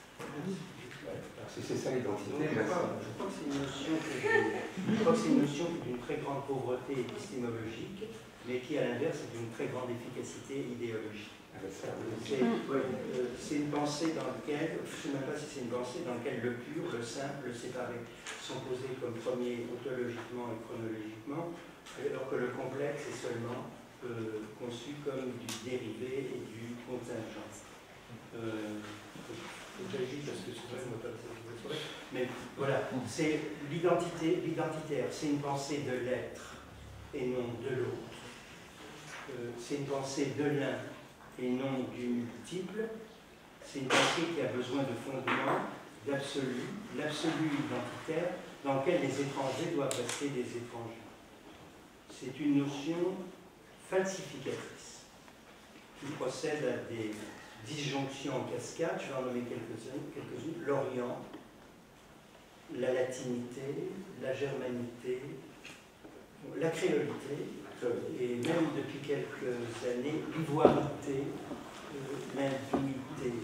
Si c'est ça l'identité, je crois, je crois que c'est une notion je crois que c'est une notion d'une très grande pauvreté épistémologique, mais qui à l'inverse est d'une très grande efficacité idéologique. C'est euh, une pensée dans laquelle, je ne sais même pas si c'est une pensée dans laquelle le pur, le simple, le séparé sont posés comme premiers ontologiquement et chronologiquement, alors que le complexe est seulement euh, conçu comme du dérivé et du contingent. Euh, J'agis parce que c'est vrai, je me passe. Mais voilà, c'est l'identité, l'identitaire, c'est une pensée de l'être et non de l'autre. Euh, c'est une pensée de l'un et non du multiple. C'est une pensée qui a besoin de fondement, d'absolu, l'absolu identitaire dans lequel les étrangers doivent rester des étrangers. C'est une notion falsificatrice qui procède à des disjonctions en cascade, je vais en nommer quelques-unes, quelques-unes, l'Orient, la latinité, la germanité, la créolité, et même depuis quelques années, l'ivoirité, l'indumité.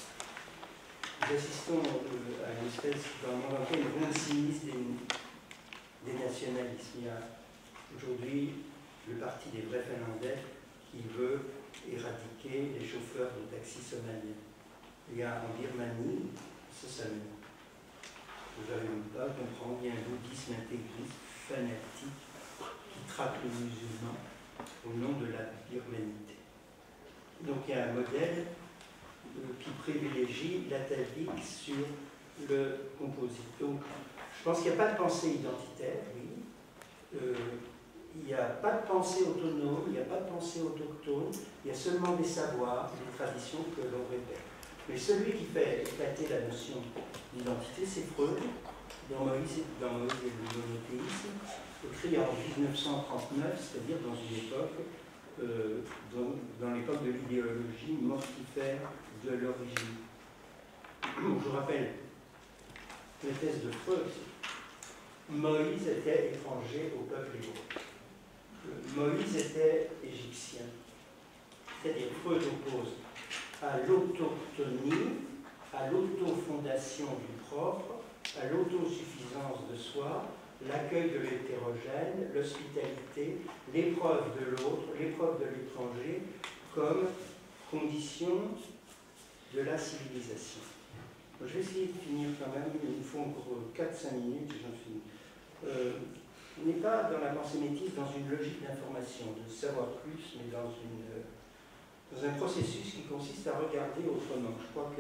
Nous assistons à une espèce, dans le monde entier, une ronde sinistre des, des nationalismes. Il y a aujourd'hui le parti des vrais Finlandais qui veut éradiquer les chauffeurs de taxis somaliens. Il y a en Birmanie, ça, ça me... Vous n'arrivez pas à comprendre, il y a un bouddhisme intégriste, fanatique, qui traque les musulmans au nom de la birmanité. Donc il y a un modèle euh, qui privilégie l'atavique sur le composite. Donc je pense qu'il n'y a pas de pensée identitaire, oui. Euh, il n'y a pas de pensée autonome, il n'y a pas de pensée autochtone, il y a seulement des savoirs, des traditions que l'on répète. Mais celui qui fait éclater la notion d'identité, c'est Freud, dans Moïse, dans Moïse et le monothéisme, écrit en mille neuf cent trente-neuf, c'est-à-dire dans une époque, euh, dans, dans l'époque de l'idéologie mortifère de l'origine. Je rappelle la thèse de Freud. Moïse était étranger au peuple hébreu. Moïse était égyptien. C'est-à-dire Freud oppose à l'autochtonie, à l'autofondation du propre, à l'autosuffisance de soi, l'accueil de l'hétérogène, l'hospitalité, l'épreuve de l'autre, l'épreuve de l'étranger, comme condition de la civilisation. Je vais essayer de finir quand même, il me faut encore quatre à cinq minutes et j'en finis. Euh, on n'est pas dans la pensée métisse dans une logique d'information, de savoir plus, mais dans, une, dans un processus qui consiste à regarder autrement. Je crois que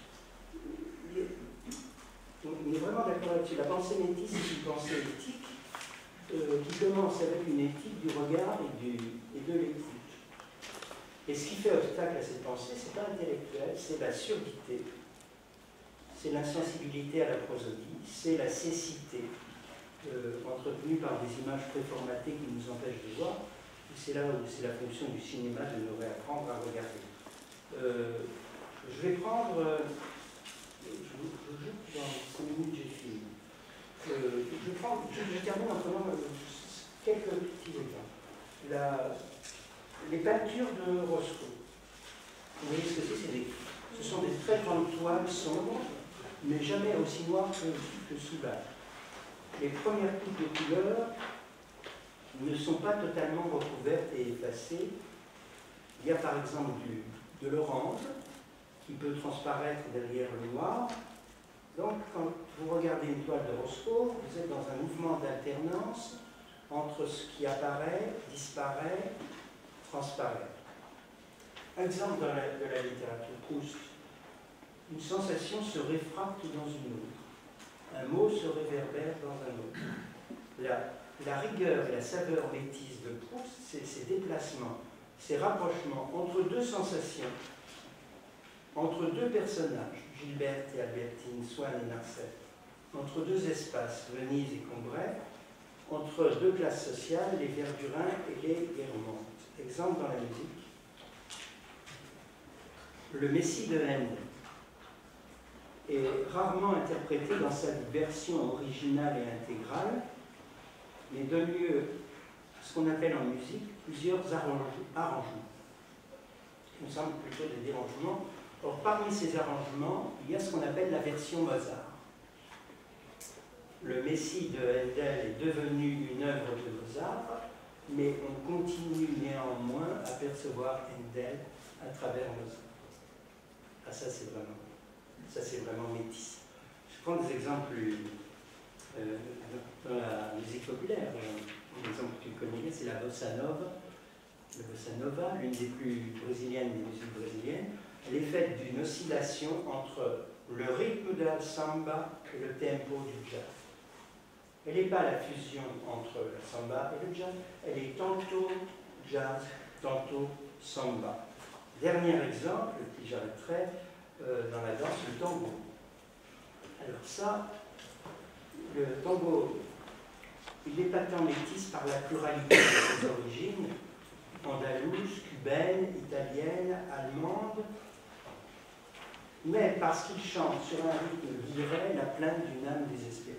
on est vraiment d'accord là-dessus. La pensée métisse, c'est une pensée éthique euh, qui commence avec une éthique du regard et, du, et de l'écoute. Et ce qui fait obstacle à cette pensée, c'est pas intellectuel, c'est la surdité, c'est l'insensibilité à la prosodie, c'est la cécité euh, entretenue par des images préformatées qui nous empêchent de voir. Et c'est là où c'est la fonction du cinéma de nous réapprendre à regarder. Euh, je vais prendre... Euh, je vous jure, dans cinq minutes, j'ai fini. Euh, je, prends, je, je termine en prenant quelques petits exemples. La, les peintures de Roscoe. Vous voyez ce que c'est, ce sont des très grandes toiles sombres, mais jamais aussi noires que, que sous l'âge. Les premières touches de couleurs ne sont pas totalement recouvertes et effacées. Il y a par exemple du, de l'orange qui peut transparaître derrière le noir. Donc, quand vous regardez une toile de Roscoe, vous êtes dans un mouvement d'alternance entre ce qui apparaît, disparaît, transparaît. Exemple de la, de la littérature, Proust. Une sensation se réfracte dans une autre. Un mot se réverbère dans un autre. La, la rigueur et la saveur métisse de Proust, c'est ces déplacements, ces rapprochements entre deux sensations entre deux personnages, Gilberte et Albertine, Swann et Marcel, entre deux espaces, Venise et Combray, entre deux classes sociales, les Verdurins et les Guermantes. Exemple dans la musique. Le Messie de Handel est rarement interprété dans sa version originale et intégrale, mais donne lieu à ce qu'on appelle en musique plusieurs arrangements. Il me semble plutôt des dérangements. Or, parmi ces arrangements, il y a ce qu'on appelle la version Mozart. Le Messie de Handel est devenu une œuvre de Mozart, mais on continue néanmoins à percevoir Handel à travers Mozart. Ah, ça c'est vraiment, ça c'est vraiment métis. Je prends des exemples euh, dans la musique populaire. Un exemple que tu connais bien, c'est la bossa nova. La bossa nova, l'une des plus brésiliennes des musiques brésiliennes, elle est faite d'une oscillation entre le rythme de la samba et le tempo du jazz. Elle n'est pas la fusion entre la samba et le jazz, elle est tantôt jazz, tantôt samba. Dernier exemple, qui j'arrêterai, euh, dans la danse, le tango. Alors ça, le tango, il est patent métis par la pluralité de ses origines, andalouse, cubaine, italienne, allemande, mais parce qu'il chante sur un rythme lyrais la plainte d'une âme désespérée.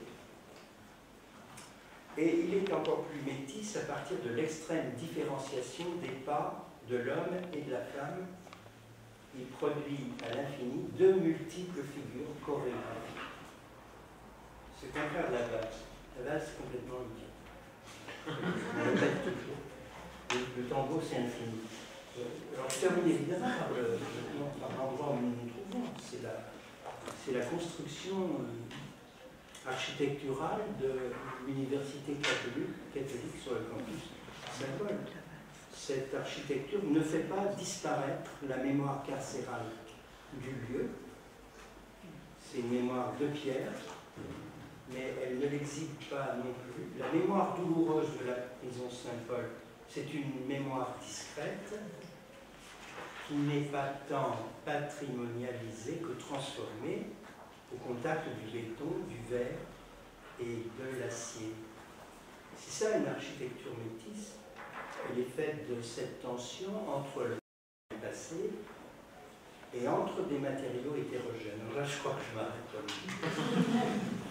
Et il est encore plus métis à partir de l'extrême différenciation des pas de l'homme et de la femme. Il produit à l'infini deux multiples figures chorégraphiques. C'est le contraire de la valse. La valse, c'est complètement idiot. Le, le tango, c'est infini. Alors, je termine évidemment par, le, par l'endroit où nous nous trouvons. C'est la, c'est la construction euh, architecturale de l'université catholique, catholique sur le campus Saint-Paul. Cette architecture ne fait pas disparaître la mémoire carcérale du lieu. C'est une mémoire de pierre, mais elle ne l'exhibe pas non plus. La mémoire douloureuse de la prison Saint-Paul, c'est une mémoire discrète qui n'est pas tant patrimonialisée que transformée au contact du béton, du verre et de l'acier. C'est ça une architecture métisse. Elle est faite de cette tension entre le passé et entre des matériaux hétérogènes. Alors là, je crois que je m'arrête.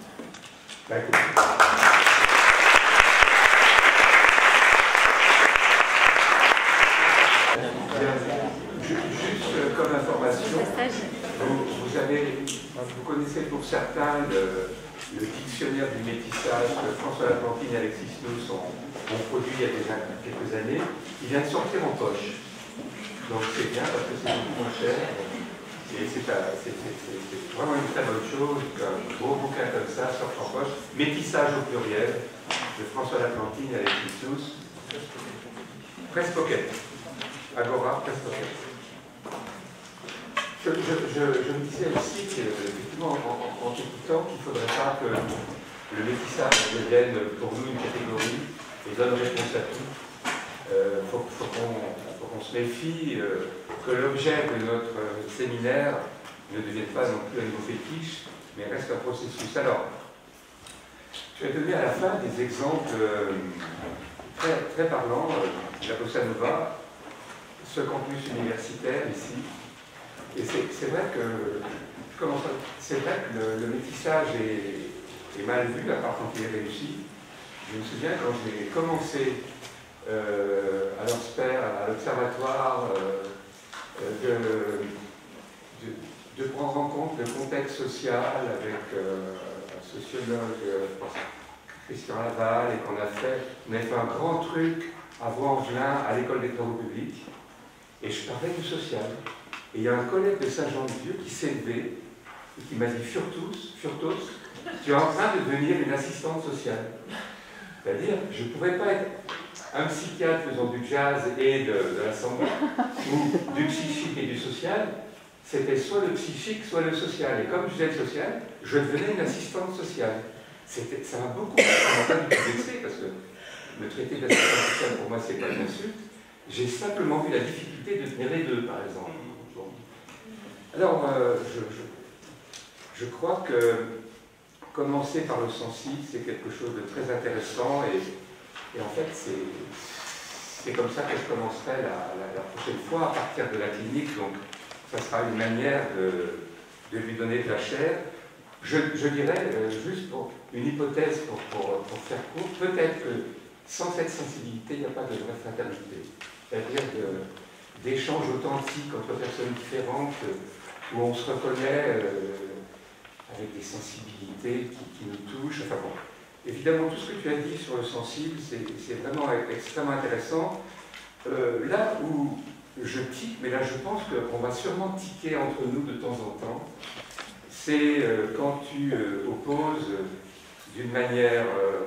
Juste comme information, vous, vous, avez, vous connaissez pour certains le, le dictionnaire du métissage que François Laplantine et Alexis Nous ont, ont produit il y a déjà quelques années. Il vient de sortir en poche. Donc c'est bien parce que c'est beaucoup moins cher. Et c'est vraiment une très bonne chose qu'un beau bouquin comme ça sorte en poche. Métissage au pluriel de François Laplantine et Alexis Nous. Presse Pocket. Agora, Presse Pocket. Je, je, je, je me disais aussi qu'effectivement, en, en, en t'écoutant, qu'il ne faudrait pas que le métissage devienne pour nous une catégorie et donne réponse à tout. Il euh, faut, faut qu'on qu'on se méfie, euh, que l'objet de notre euh, séminaire ne devienne pas non plus un nouveau fétiche, mais reste un processus. Alors, je vais donner à la fin des exemples euh, très, très parlants de la Bossa Nova, ce campus universitaire ici. Et c'est vrai que c'est vrai que le, le métissage est, est mal vu, à part quand il est réussi. Je me souviens quand j'ai commencé euh, à l'Orsper, à l'Observatoire, euh, de, de, de prendre en compte le contexte social avec euh, un sociologue, euh, Christian Laval, et qu'on a fait, on a fait un grand truc à Vaux-en-Velin, à l'école des travaux publics, et je parlais du social. Et il y a un collègue de Saint-Jean-de-Dieu qui s'est levé et qui m'a dit « Furtus, Furtus, tu es en train de devenir une assistante sociale. » C'est-à-dire, je ne pourrais pas être un psychiatre faisant du jazz et de, de la samba, ou du psychique et du social. C'était soit le psychique, soit le social. Et comme je faisais le social, je devenais une assistante sociale. Ça m'a beaucoup, ça m'a pas du tout vexé, parce que le traité d'assistante sociale, pour moi, c'est pas une insulte. J'ai simplement vu la difficulté de tenir les deux, par exemple. Alors, euh, je, je, je crois que commencer par le sensible, c'est quelque chose de très intéressant et, et en fait, c'est comme ça que je commencerai la, la, la prochaine fois à partir de la clinique. Donc, ça sera une manière de, de lui donner de la chair. Je, je dirais, euh, juste pour une hypothèse pour, pour, pour faire court, peut-être que sans cette sensibilité, il n'y a pas de vraie fraternité. C'est-à-dire d'échanges authentiques entre personnes différentes où on se reconnaît euh, avec des sensibilités qui, qui nous touchent. Enfin bon, évidemment, tout ce que tu as dit sur le sensible, c'est vraiment extrêmement intéressant. Euh, là où je tique, mais là je pense qu'on va sûrement tiquer entre nous de temps en temps, c'est euh, quand tu euh, opposes euh, d'une manière euh,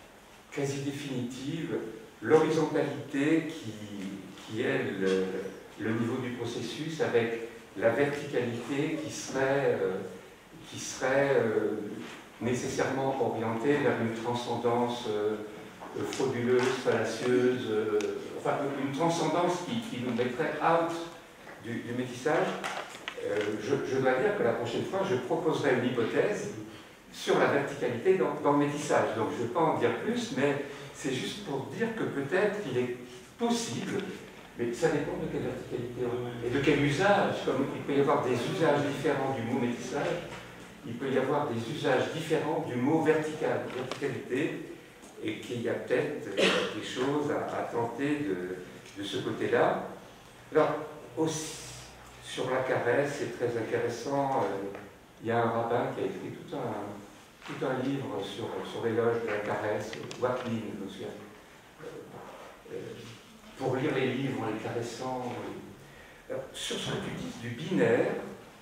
quasi définitive l'horizontalité qui, qui est le, le niveau du processus avec la verticalité qui serait, euh, qui serait euh, nécessairement orientée vers une transcendance euh, frauduleuse, fallacieuse, euh, enfin une transcendance qui, qui nous mettrait out du, du métissage. Euh, je, je dois dire que la prochaine fois, je proposerai une hypothèse sur la verticalité dans, dans le métissage. Donc je ne vais pas en dire plus, mais c'est juste pour dire que peut-être qu'il est possible, mais ça dépend de quelle verticalité et de quel usage. Comme il peut y avoir des usages différents du mot métissage, il peut y avoir des usages différents du mot vertical, verticalité, et qu'il y a peut-être des choses à, à tenter de, de ce côté-là. Alors, aussi, sur la caresse, c'est très intéressant. Euh, il y a un rabbin qui a écrit tout un, tout un livre sur, sur l'éloge de la caresse, Watlin, je me souviens. Euh, euh, pour lire les livres, les caressant. Euh, sur ce que tu dis du binaire,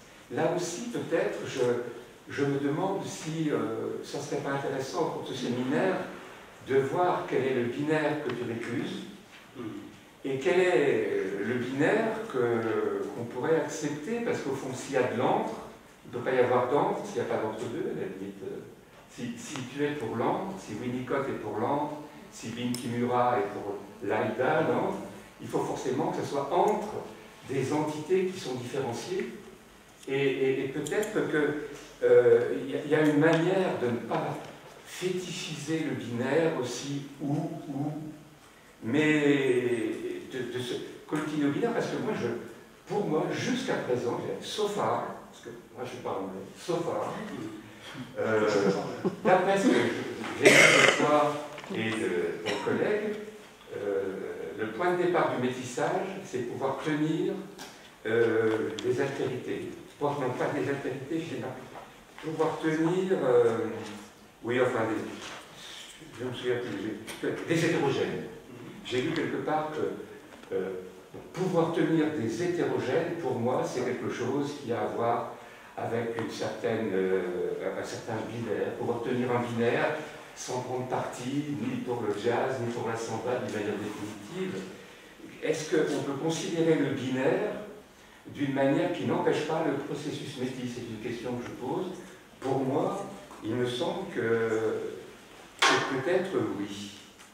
là aussi, peut-être, je, je me demande si euh, ça ne serait pas intéressant pour ce séminaire de voir quel est le binaire que tu récuses et quel est le binaire qu'on pourrait accepter, parce qu'au fond, s'il y a de l'encre, il ne peut pas y avoir d'encre s'il n'y a pas d'entre-deux, à la limite. Si, si tu es pour l'encre, si Winnicott est pour l'encre, si Bin Kimura est pour l'Aïda, l'encre, il faut forcément que ce soit entre des entités qui sont différenciées. Et, et, et peut-être qu'il euh, y, y a une manière de ne pas fétichiser le binaire aussi, ou, ou, mais de, de ce coltiner binaire, parce que moi, je, pour moi, jusqu'à présent, so far, parce que moi je parle anglais, so far, euh, d'après ce que j'ai vu de toi et de ton collègue, euh, le point de départ du métissage, c'est pouvoir tenir euh, des altérités. Non pas des altérités, je pouvoir tenir, euh, oui, enfin, des, je me souviens plus, des hétérogènes. J'ai lu quelque part que euh, pouvoir tenir des hétérogènes, pour moi, c'est quelque chose qui a à voir avec une certaine, euh, un certain binaire. Pouvoir tenir un binaire sans prendre parti, ni pour le jazz, ni pour la samba, d'une manière définitive. Est-ce qu'on peut considérer le binaire d'une manière qui n'empêche pas le processus métis? C'est une question que je pose. Pour moi, il me semble que, que peut-être oui.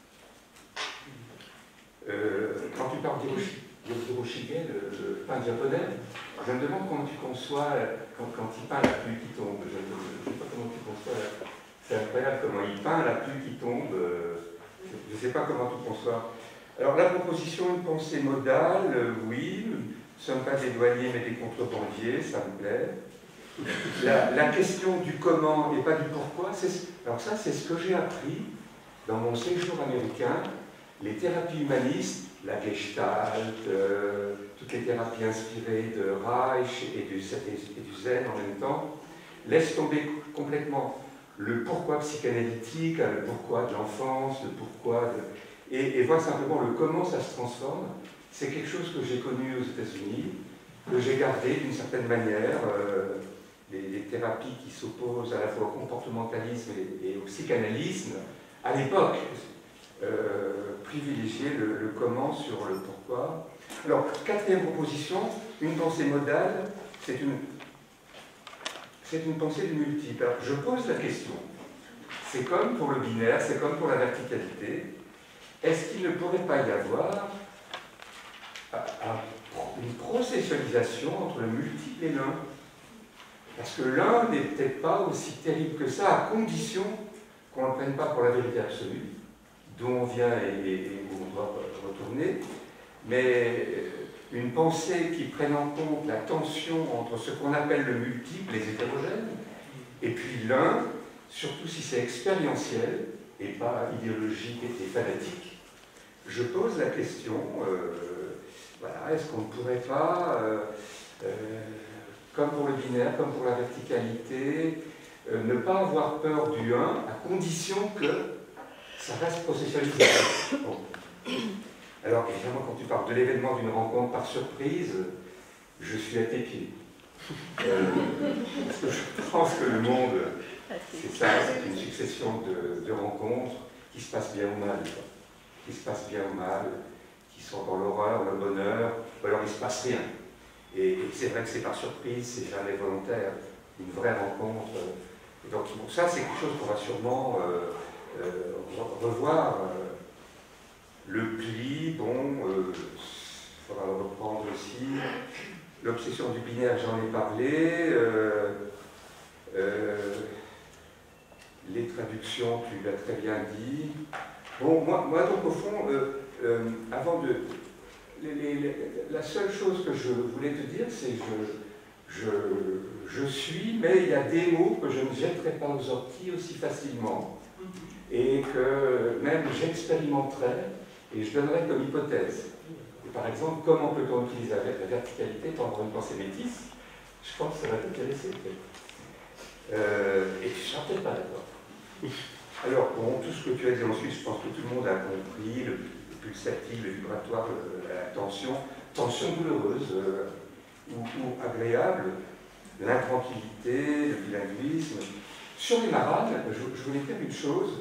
Euh, quand tu parles d'Hiroshige, le, le peintre japonais, je me demande comment tu conçois, quand, quand il peint la pluie qui tombe. Je ne sais pas comment tu conçois, c'est incroyable comment il peint la pluie qui tombe. Je ne sais pas comment tu conçois. Alors la proposition, une pensée modale, euh, oui, nous ne sommes pas des douaniers mais des contrebandiers, ça me plaît. La, la question du comment et pas du pourquoi, alors ça c'est ce que j'ai appris dans mon séjour américain. Les thérapies humanistes, la Gestalt, euh, toutes les thérapies inspirées de Reich et du, et du Zen en même temps, laissent tomber complètement le pourquoi psychanalytique, le pourquoi de l'enfance, le pourquoi de... Et, et voient simplement le comment ça se transforme. C'est quelque chose que j'ai connu aux États-Unis, que j'ai gardé d'une certaine manière. Euh, les, les thérapies qui s'opposent à la fois au comportementalisme et, et au psychanalysme, à l'époque, euh, privilégier le, le comment sur le pourquoi. Alors, quatrième proposition, une pensée modale, c'est une, c'est une pensée du multiple. Alors, je pose la question, c'est comme pour le binaire, c'est comme pour la verticalité, est-ce qu'il ne pourrait pas y avoir, à, à une processualisation entre le multiple et l'un. Parce que l'un n'est peut-être pas aussi terrible que ça, à condition qu'on ne le prenne pas pour la vérité absolue, d'où on vient et, et, et où on doit retourner, mais une pensée qui prenne en compte la tension entre ce qu'on appelle le multiple, les hétérogènes, et puis l'un, surtout si c'est expérientiel et pas idéologique et, et fanatique. Je pose la question, euh, voilà, est-ce qu'on ne pourrait pas, euh, euh, comme pour le binaire, comme pour la verticalité, euh, ne pas avoir peur du un, à condition que ça reste processualisé. Bon. Alors, évidemment, quand tu parles de l'événement d'une rencontre par surprise, je suis à tes pieds. Euh, parce que je pense que le monde, c'est ça, c'est une succession de, de rencontres qui se passent bien ou mal, quoi. Qui se passent bien ou mal, qui sont dans l'horreur, le bonheur, ou alors il ne se passe rien. Et, et c'est vrai que c'est par surprise, c'est jamais volontaire, une vraie rencontre. Et donc, pour ça, c'est quelque chose qu'on va sûrement euh, euh, revoir. Euh, le pli, bon, il euh, faudra le reprendre aussi. L'obsession du binaire, j'en ai parlé. Euh, euh, les traductions, tu l'as très bien dit. Bon, moi, moi donc, au fond, euh, euh, avant de... Les, les, les, la seule chose que je voulais te dire, c'est que je, je, je suis, mais il y a des mots que je ne jetterai pas aux orties aussi facilement, et que même j'expérimenterai, et je donnerai comme hypothèse. Et par exemple, comment peut-on utiliser la verticalité pour avoir une pensée métisse? Je pense que ça va t'intéresser, peut-être. Euh, et tu ne seras peut-être pas d'accord. Alors, bon, tout ce que tu as dit ensuite, je pense que tout le monde a compris, le, le pulsatif, le vibratoire, le, la tension, tension douloureuse euh, ou, ou agréable, l'intranquillité, le bilinguisme. Sur les maranes, je, je voulais dire une chose.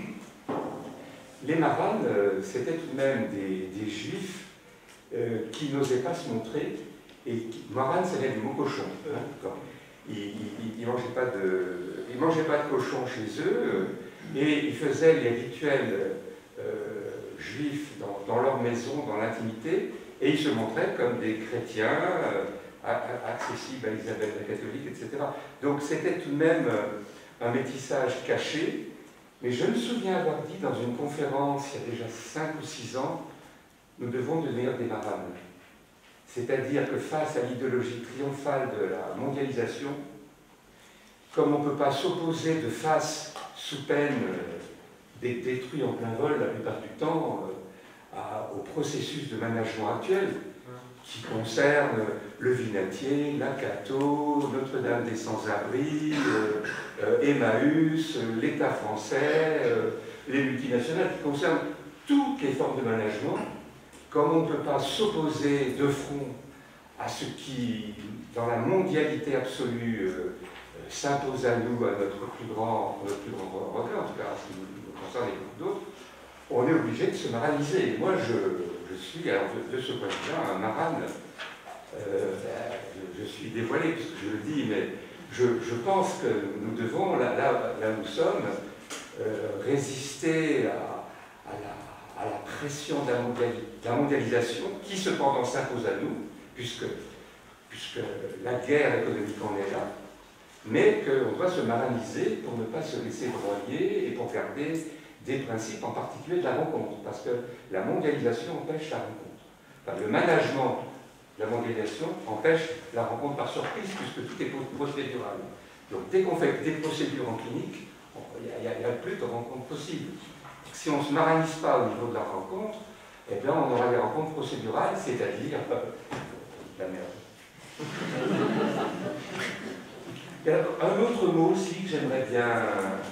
Les maranes, euh, c'était tout de même des, des juifs euh, qui n'osaient pas se montrer. Et qui, marane, ça vient du mot cochon. Hein, ils ne mangeaient pas de, ils mangeaient pas de cochon chez eux. Euh, Et ils faisaient les rituels euh, juifs dans, dans leur maison, dans l'intimité, et ils se montraient comme des chrétiens euh, accessibles à Isabelle la catholique, et cetera. Donc c'était tout de même euh, un métissage caché, mais je me souviens avoir dit dans une conférence il y a déjà cinq ou six ans, nous devons devenir des maranes. C'est-à-dire que face à l'idéologie triomphale de la mondialisation, comme on ne peut pas s'opposer de face sous peine d'être détruit en plein vol la plupart du temps euh, à, au processus de management actuel qui concerne le Vinatier, la Cato, Notre-Dame des Sans-Abris, euh, euh, Emmaüs, euh, l'État français, euh, les multinationales, qui concernent toutes les formes de management, comme on ne peut pas s'opposer de front à ce qui, dans la mondialité absolue, euh, s'impose à nous, à notre plus grand, notre plus grand regret, en tout cas, en ce qui nous concerne et beaucoup d'autres, on est obligé de se maraniser. Et moi, je, je suis, alors de, de ce point de vue-là, un marane. Euh, je, je suis dévoilé, puisque je le dis, mais je, je pense que nous devons, là, là, là où nous sommes, euh, résister à, à, la, à la pression de la, mondiali de la mondialisation, qui cependant s'impose à nous, puisque, puisque la guerre économique en est là, mais qu'on doit se maraniser pour ne pas se laisser broyer et pour garder des principes, en particulier de la rencontre, parce que la mondialisation empêche la rencontre. Enfin, le management de la mondialisation empêche la rencontre par surprise, puisque tout est procédural. Donc dès qu'on fait des procédures en clinique, il n'y a, a, a plus de rencontres possibles. Si on ne se maranise pas au niveau de la rencontre, eh bien on aura des rencontres procédurales, c'est-à-dire euh, la merde. Il y a un autre mot aussi que j'aimerais bien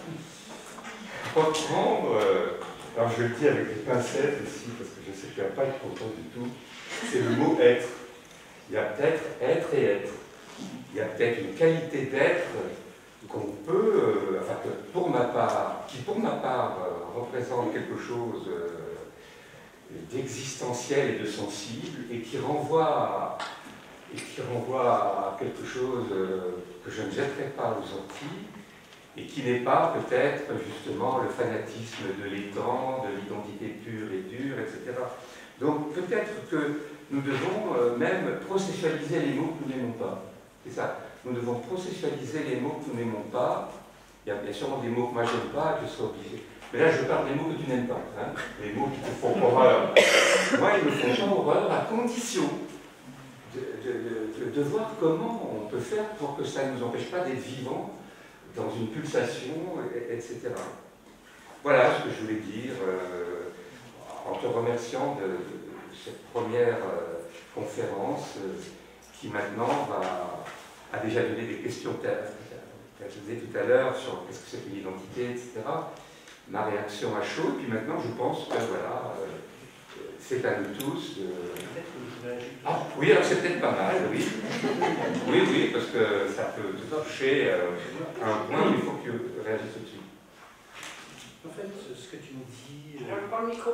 reprendre, euh, alors je le dis avec des pincettes aussi, parce que je sais que tu ne vas pas être content du tout, c'est le mot être. Il y a peut-être être et être. Il y a peut-être une qualité d'être qu'on peut, euh, enfin que pour ma part, qui pour ma part euh, représente quelque chose euh, d'existentiel et de sensible, et qui renvoie à, et qui renvoie à quelque chose euh, que je ne jetterai pas aux orties, et qui n'est pas peut-être justement le fanatisme de l'étang, de l'identité pure et dure, et cetera. Donc peut-être que nous devons euh, même processualiser les mots que nous n'aimons pas. C'est ça. Nous devons processualiser les mots que nous n'aimons pas. Il y a bien sûrement des mots que moi j'aime pas, que je serai obligé. Mais là, je parle des mots que tu n'aimes pas. Hein, les mots qui te font horreur. Moi, ils me font pas horreur à condition de, de, de, de voir comment on peut faire pour que ça ne nous empêche pas d'être vivants dans une pulsation, et cetera. Voilà ce que je voulais dire euh, en te remerciant de, de cette première euh, conférence euh, qui maintenant va, a déjà donné des questions que je disais tout à l'heure sur qu'est-ce que c'est que l'identité, et cetera. Ma réaction à chaud, puis maintenant je pense que voilà, euh, c'est à nous tous de... Ah oui, alors c'est peut-être pas mal, oui. Oui, oui, parce que ça peut te toucher euh, à un point où il faut que tu réagisses tout de suite. En fait, ce que tu me dis... Euh, le micro,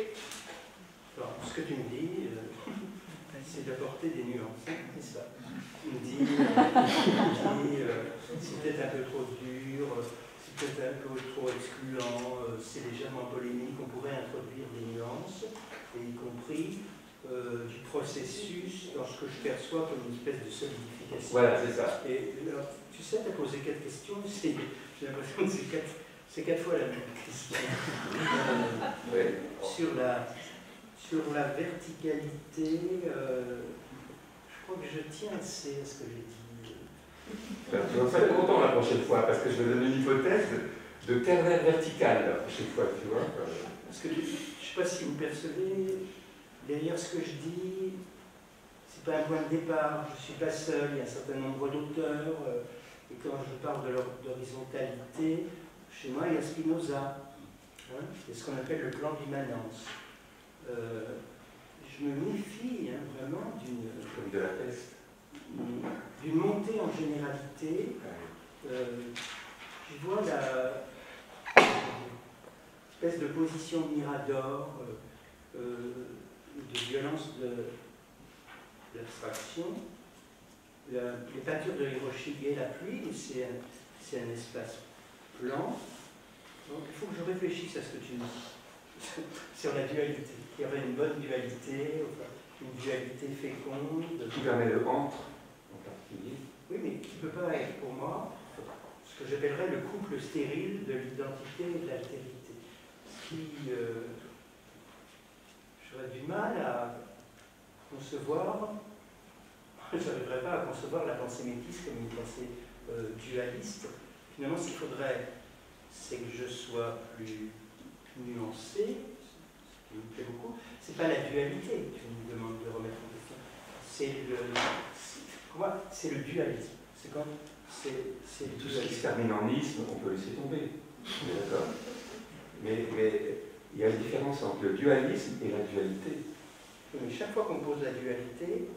alors, ce que tu me dis, euh, c'est d'apporter des nuances. C'est ça. Tu me dis, euh, euh, c'est peut-être un peu trop dur, c'est peut-être un peu trop excluant, euh, c'est légèrement polémique, on pourrait introduire des nuances, et y compris euh, du processus dans ce que je perçois comme une espèce de solidification. Voilà, c'est ça. Et alors, tu sais, tu as posé quatre questions, j'ai l'impression que c'est quatre, c'est quatre fois la même question. euh, Oui. sur, la, sur la verticalité, euh, je crois que je tiens assez à ce que j'ai dit. Ben, tu vas être content la prochaine fois, parce que je vais donner une hypothèse de, de kernel vertical la prochaine fois, tu vois. Parce que je ne sais pas si vous percevez, derrière ce que je dis, c'est pas un point de départ, je ne suis pas seul, il y a un certain nombre d'auteurs, euh, et quand je parle de l'horizontalité, chez moi il y a Spinoza, hein, c'est ce qu'on appelle le plan d'immanence. Euh, je me méfie hein, vraiment d'une Comme de la peste. d'une montée en généralité. Euh, je vois la espèce de position de Mirador, euh, euh, de violence de, de l'abstraction. Les peintures de Hiroshige, la pluie, c'est un, un espace plan. Donc il faut que je réfléchisse à ce que tu me dis sur la dualité. Il y aurait une bonne dualité, enfin, une dualité féconde. Qui permet le entre, en particulier. Oui, mais qui ne peut pas être pour moi ce que j'appellerais le couple stérile de l'identité et de l'altérité. Qui, euh, j'aurais du mal à concevoir, je n'arriverais pas à concevoir la pensée métisse comme une pensée euh, dualiste. Finalement, ce qu'il faudrait, c'est que je sois plus nuancé, ce qui me plaît beaucoup. C'est pas la dualité que tu me demandes de remettre en question, c'est le, pour moi, c'est le dualisme. C'est comme, c'est tout ce qui se termine en isme, on peut laisser tomber. D'accord. Mais, mais il y a une différence entre le dualisme et la dualité. Mais chaque fois qu'on pose la dualité,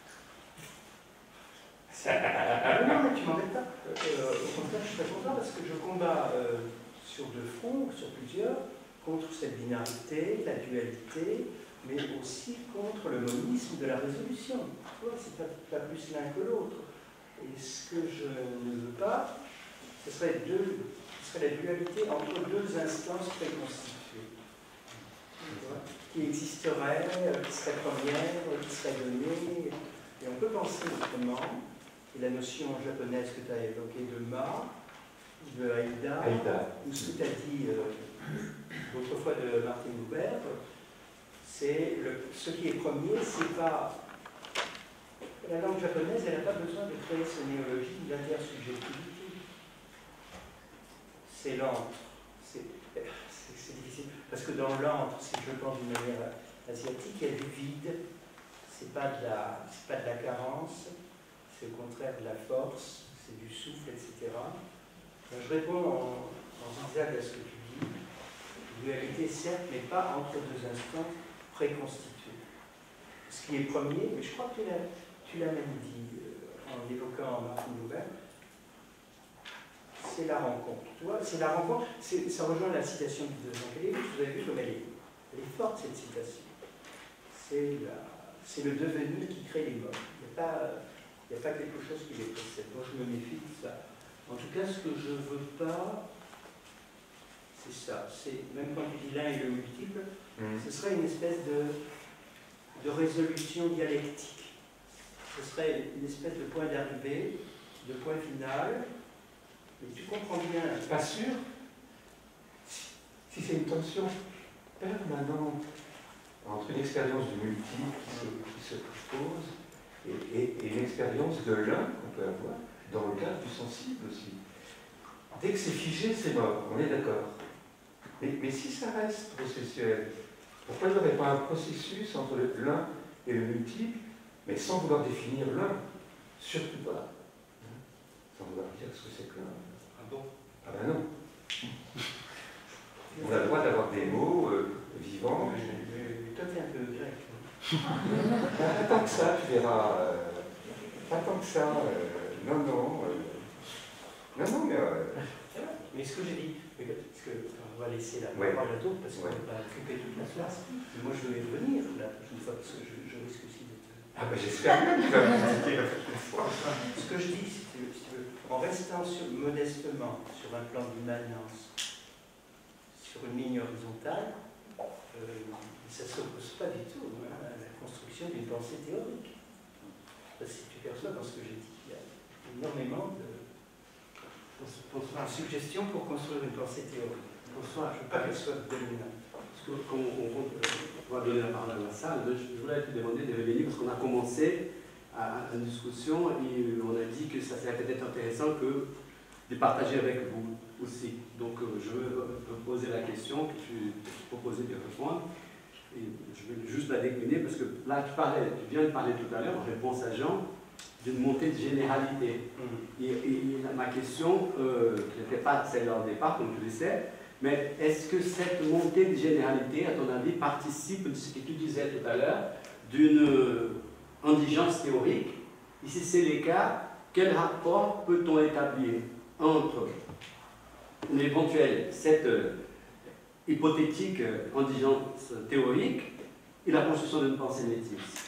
ah, non, mais tu m'embêtes pas. Euh, au contraire, je suis très content parce que je combats euh, sur deux fronts, sur plusieurs, contre cette binarité, la dualité, mais aussi contre le monisme de la résolution. Tu vois, c'est pas, pas plus l'un que l'autre. Et ce que je ne veux pas, ce serait, deux, ce serait la dualité entre deux instances préconstituées, qui existeraient, qui seraient premières, qui seraient données. Et on peut penser autrement. Et la notion japonaise que tu as évoquée de ma, de Aïda, Aïda. ou ce que tu as dit euh, autrefois de Martin Buber, c'est ce qui est premier, c'est pas. La langue japonaise, elle n'a pas besoin de créer ce néologisme d'intersubjectivité. C'est l'antre. C'est difficile. Parce que dans l'antre, si je le pense d'une manière asiatique, il y a du vide. C'est pas de la, c'est pas de la carence, c'est au contraire de la force, c'est du souffle, et cetera. Donc, je réponds en, en zigzag à ce que tu dis. Dualité, certes, mais pas entre deux instants préconstitués. Ce qui est premier, mais je crois que tu l'as. Tu l'as même dit euh, en évoquant Martin Buber, c'est la rencontre. Tu vois, c'est la rencontre, ça rejoint la citation de Jean-Kélévitch. Vous avez vu comme elle est, elle est forte, cette citation. C'est le devenu qui crée les mots. Il n'y a, a pas quelque chose qui les précède. Moi, je me méfie de ça. En tout cas, ce que je ne veux pas, c'est ça. Même quand tu dis l'un et le multiple, mmh. ce serait une espèce de de résolution dialectique. Ce serait une espèce de point d'arrivée, de point final. Mais tu comprends bien. Pas sûr. Si, si c'est une tension permanente entre une expérience du multiple qui se, qui se pose et, et, et l'expérience de l'un qu'on peut avoir dans le cadre du sensible aussi. Dès que c'est figé, c'est mort, on est d'accord. Mais, mais si ça reste processuel, pourquoi il n'y aurait pas un processus entre l'un et le multiple, mais sans vouloir définir l'un? Surtout pas. Sans vouloir dire ce que c'est que l'un. Ah bon? Ah ben non. On a le droit d'avoir des mots euh, vivants. Mais toi, t'es un peu grec. Pas tant que ça, tu verras. Euh, pas tant que ça. Euh, non, non. Euh, non, non, mais. Euh, Mais ce que j'ai dit, parce que, enfin, on va laisser la ouais. parole à d'autres, parce qu'on Ouais. ne va pas occuper toute la place. Mais moi, je vais revenir la prochaine fois, parce que je, je risque aussi d'être. ah ben j'espère bien que tu vas me critiquer la prochaine fois. Ce que je dis, si tu veux, si tu veux, en restant sur, modestement sur un plan d'immanence, sur une ligne horizontale, euh, ça ne s'oppose pas du tout hein, à la construction d'une pensée théorique. Parce que si tu perçois dans ce que j'ai dit, il y a énormément de, de suggestions pour construire une pensée théorique. Bonsoir, je ne veux pas qu'elle soit dominante. Parce que, comme on, on, on va donner la parole à la salle, je voulais te demander de revenir parce qu'on a commencé à, à une discussion et on a dit que ça serait peut-être intéressant que de partager avec vous aussi. Donc euh, je veux te poser la question que tu proposais de répondre et je vais juste la décliner parce que là tu parlais, tu viens de parler tout à l'heure en réponse à Jean d'une montée de généralité. Mmh. Et, et ma question, euh, qui n'était pas celle-là au départ, comme tu le sais, mais est-ce que cette montée de généralité, à ton avis, participe de ce que tu disais tout à l'heure, d'une indigence théorique? Et si c'est le cas, quel rapport peut-on établir entre une éventuelle, cette euh, hypothétique indigence théorique et la construction d'une pensée métisse?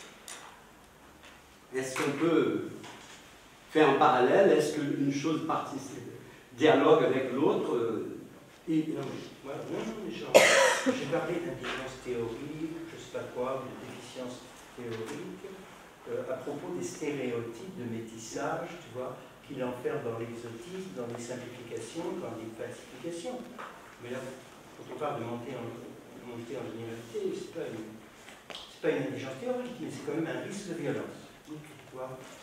Est-ce qu'on peut faire un parallèle? Est-ce qu'une chose participe, dialogue avec l'autre euh, et... Non, voilà, non, non, mais genre, j'ai parlé d'intelligence théorique, je ne sais pas quoi, de déficience théorique, euh, à propos des stéréotypes de métissage, tu vois, qui l'enferment dans l'exotisme, dans les simplifications, dans les falsifications. Mais là, quand on parle de monter en, monter en généralité, ce n'est pas, pas une intelligence théorique, mais c'est quand même un risque de violence. Donc, tu vois,